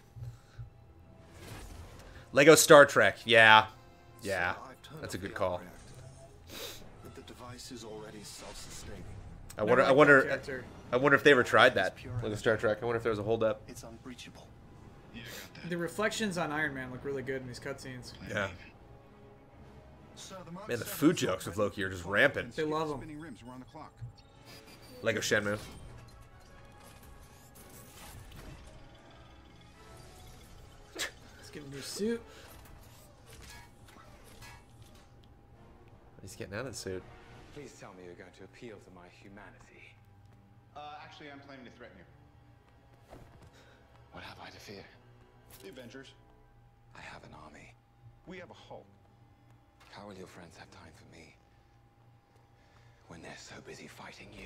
Lego Star Trek. Yeah. Yeah. That's a good call. But the device is already self-sustaining. I wonder. I wonder. I wonder if they ever tried that. Lego Star Trek. I wonder if there was a holdup. It's unbreachable. The reflections on Iron Man look really good in these cutscenes. Yeah. Man, the food jokes with Loki are just rampant. They love them. Spinning rims, we're on the clock. Lego Shenmue. Let's get a new suit. He's getting out of the suit. Please tell me you're going to appeal to my humanity. Uh, actually, I'm planning to threaten you. What have I to fear? The Avengers. I have an army. We have a Hulk. How will your friends have time for me when they're so busy fighting you?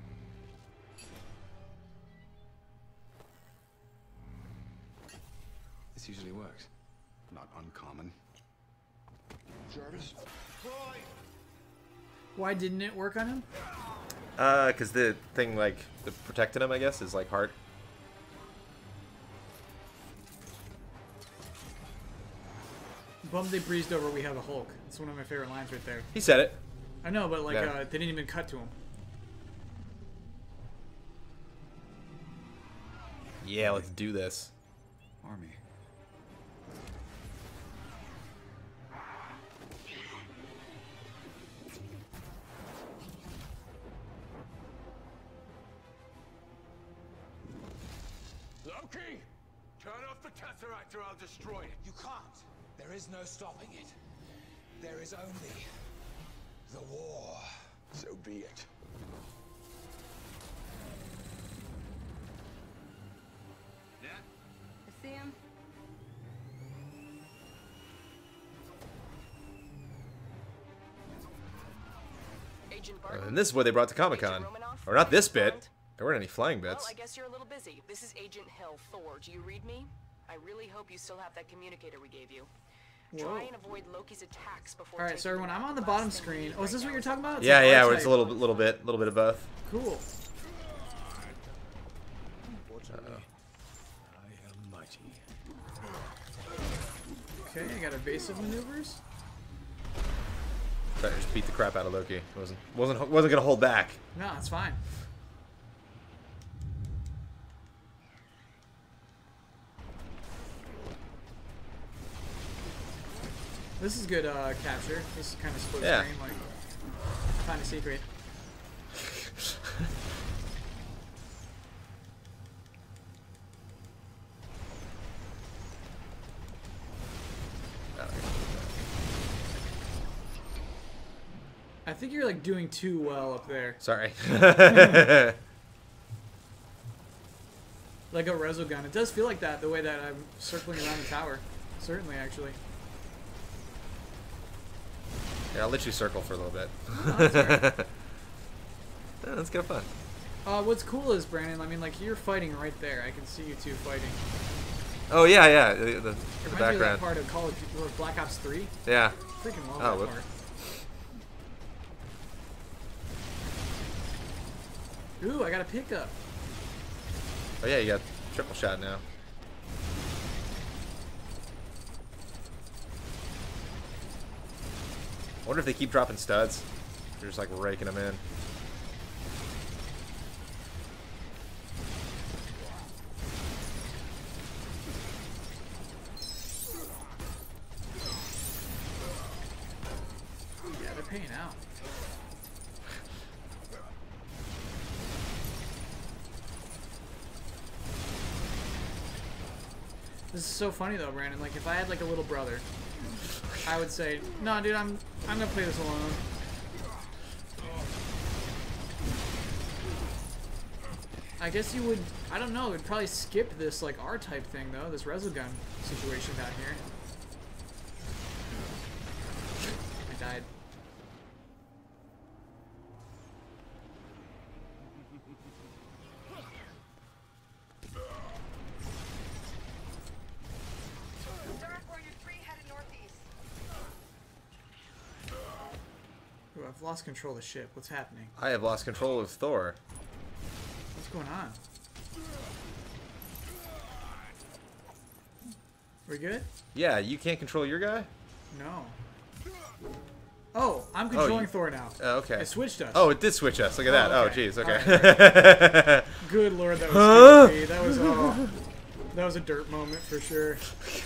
This usually works. Not uncommon. Jarvis? Why didn't it work on him? Uh, cause the thing like the protecting him, I guess, is like heart. Bummed they breezed over we have a Hulk. It's one of my favorite lines right there. He said it. I know, but like Yeah. uh, they didn't even cut to him. Yeah, let's do this. Army. Loki! Turn off the Tesseract or I'll destroy it. You can't. There is no stopping it. There is only the war. So be it. I see him. Agent Uh, Barton. and this is what they brought to Comic Con, or not this bit. There weren't any flying bits. Well, I guess you're a little busy. This is Agent Hill, Thor. Do you read me? I really hope you still have that communicator we gave you. Whoa. Try and avoid Loki's attacks before. All right, so everyone, I'm on the bottom screen. Oh, is this what you're talking about? It's Yeah, like yeah, R where it's a type. little, little bit, little bit of both. Cool. Fortunately, I am mighty. Okay, I got evasive maneuvers. Try to just beat the crap out of Loki. wasn't wasn't wasn't gonna hold back. No, it's fine. This is good uh, capture. This is kind of split Yeah. screen, like kind of secret. I think you're like doing too well up there. Sorry. Like a reso gun. It does feel like that the way that I'm circling around the tower. Certainly, actually. Yeah, I'll let you circle for a little bit. Oh, that's all right. Yeah, that's kind of fun. Uh, what's cool is, Brandon, I mean, like, you're fighting right there. I can see you two fighting. Oh yeah, yeah, the, the, the It reminds me of background. that part of Call of Duty, or Black Ops three. Yeah. Freaking love Oh, that whoop. part. Ooh, I got a pickup. Oh yeah, you got triple shot now. I wonder if they keep dropping studs. They're just like raking them in. Yeah, they're paying out. This is so funny though, Brandon. Like, if I had like a little brother, I would say, "No, dude, I'm I'm gonna play this alone." I guess you would. I don't know. Would probably skip this like R type thing though. This reso gun situation down here. I died. Ooh, I've lost control of the ship. What's happening? I have lost control of Thor. What's going on? We good? Yeah, you can't control your guy? No. Oh, I'm Oh, controlling you- Thor now. Oh, okay. It switched us. Oh, it did switch us. Look at that. Oh, okay. jeez. Okay. All right. Good lord, that was Huh? scary. That was oh, that was a dirt moment for sure.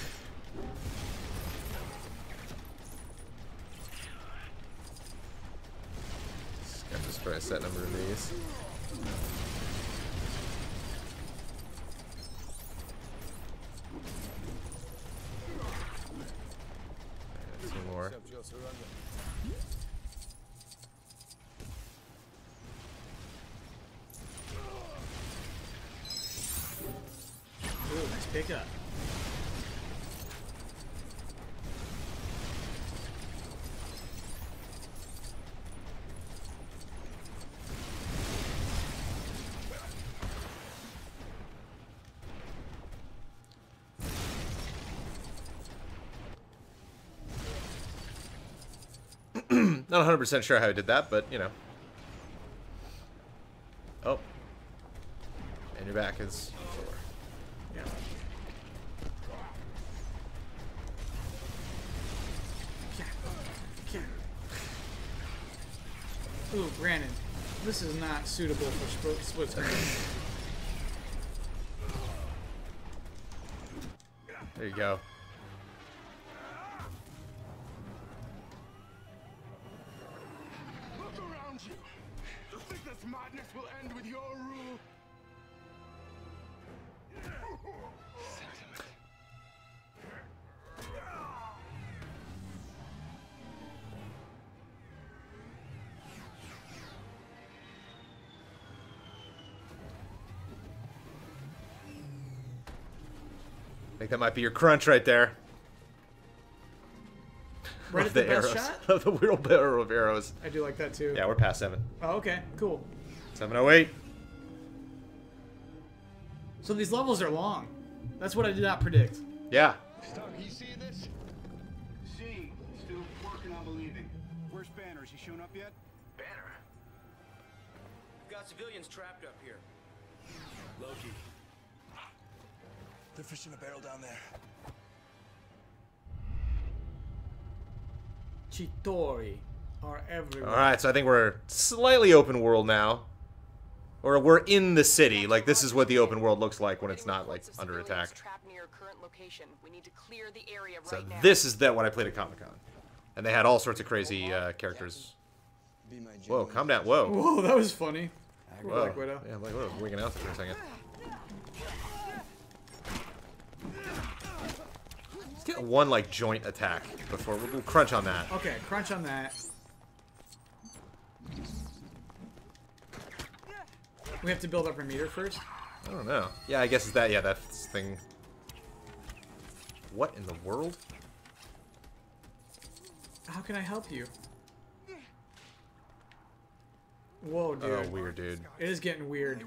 Got to destroy a set number of these. Two more. Ooh, nice pickup. Not one hundred percent sure how I did that, but you know. Oh. And your back is Thor. Yeah. Yeah. Yeah. Ooh, Brandon, this is not suitable for sp split screen. There you go. Look around you. You think this madness will end with your rule? I think that might be your crunch right there. Right Of at the best arrows. shot? Of the wheelbarrow of arrows. I do like that too. Yeah, we're past seven. Oh, okay, cool. seven oh eight. So these levels are long. That's what I did not predict. Yeah. Stark, you see this? Seeing. Still working on believing. Where's Banner? Has he shown up yet? Banner? We've got civilians trapped up here. Loki. They're fishing a barrel down there. Chitori are everywhere. All right, so I think we're slightly open world now. Or we're in the city. Like, this is what the open world looks like when it's not, like, under attack. Trapped near current location. We need to clear the area So right now. this is that what I played at Comic-Con. And they had all sorts of crazy uh, characters. Whoa, calm down. Whoa. Whoa, that was funny. Whoa. Black Widow. Yeah, Black Widow wigging out there for a second. Let's get one, like, joint attack before. We'll, we'll crunch on that. Okay, crunch on that. We have to build up our meter first? I don't know. Yeah, I guess it's that. Yeah, that thing. What in the world? How can I help you? Whoa, dude. Oh, weird, dude. It is getting weird.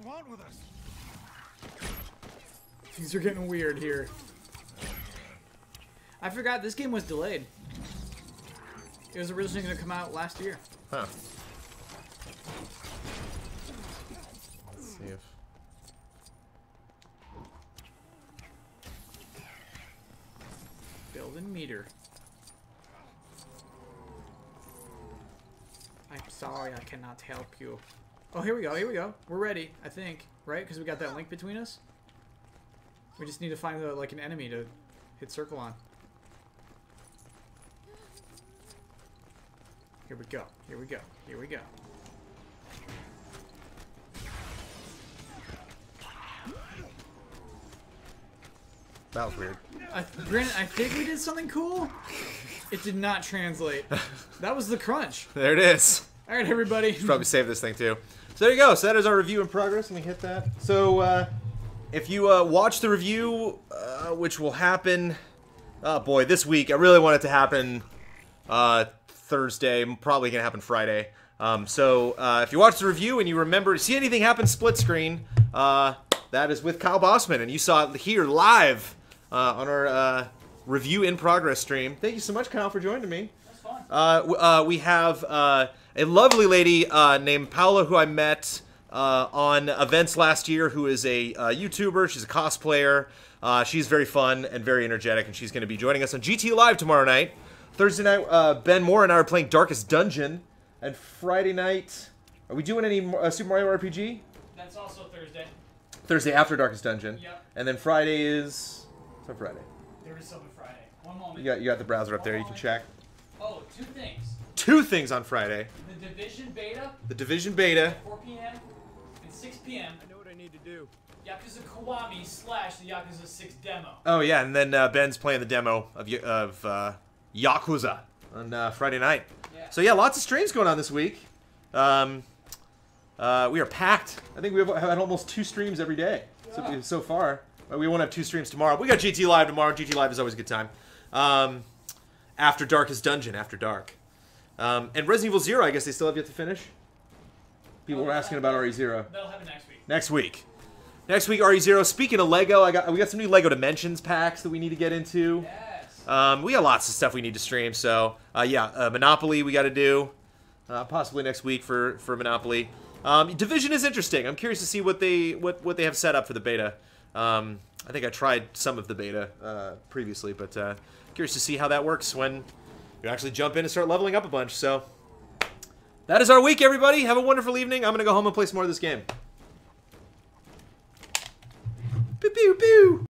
Things are getting weird here. I forgot this game was delayed. It was originally going to come out last year. Huh. Let's see if... Building meter. I'm sorry, I cannot help you. Oh, here we go, here we go. We're ready, I think. Right? Because we got that link between us? We just need to find, the, like, an enemy to hit circle on. Here we go, here we go, here we go. That was weird. I, granted, I think we did something cool. It did not translate. That was the crunch. There it is. All right, everybody. Should probably save this thing too. So there you go. So that is our review in progress. Let me hit that. So uh, if you uh, watch the review, uh, which will happen, oh boy, this week. I really want it to happen uh, Thursday. Probably gonna happen Friday. Um, so uh, if you watch the review and you remember, see anything happen split screen, uh, that is with Kyle Bosman, and you saw it here live uh, on our uh, review in progress stream. Thank you so much, Kyle, for joining me. That's fun. Uh, w- uh, we have uh, a lovely lady uh, named Paula who I met uh, on events last year, who is a uh, YouTuber. She's a cosplayer. Uh, she's very fun and very energetic, and she's going to be joining us on G T Live tomorrow night. Thursday night, uh, Ben Moore and I are playing Darkest Dungeon. And Friday night, are we doing any uh, Super Mario R P G? That's also Thursday. Thursday after Darkest Dungeon. Yep. And then Friday is... What's on Friday? There is something Friday. One moment. You got, you got the browser up there. You can check. Oh, two things. Two things on Friday. The Division Beta. The Division Beta. four P M and six P M I know what I need to do. Yakuza Kiwami slash the Yakuza six demo. Oh, yeah. And then uh, Ben's playing the demo of, Y- of uh, Yakuza on uh, Friday night. Yeah. So, yeah, lots of streams going on this week. Um, uh, we are packed. I think we've had almost two streams every day so, Yeah. so far. We won't have two streams tomorrow. We got G T Live tomorrow. G T Live is always a good time. Um, after Darkest Dungeon, after dark. Um, and Resident Evil Zero, I guess they still have yet to finish. People were asking about R E Zero. That'll happen next week. Next week. Next week, R E Zero. Speaking of Lego, I got we got some new Lego Dimensions packs that we need to get into. Yes. Um, we got lots of stuff we need to stream. So, uh, yeah, uh, Monopoly we got to do. Uh, possibly next week for, for Monopoly. Um, Division is interesting. I'm curious to see what they what, what they have set up for the beta. Um, I think I tried some of the beta uh, previously, but uh, curious to see how that works when you actually jump in and start leveling up a bunch. So that is our week, everybody. Have a wonderful evening. I'm going to go home and play some more of this game. Pew, pew, pew.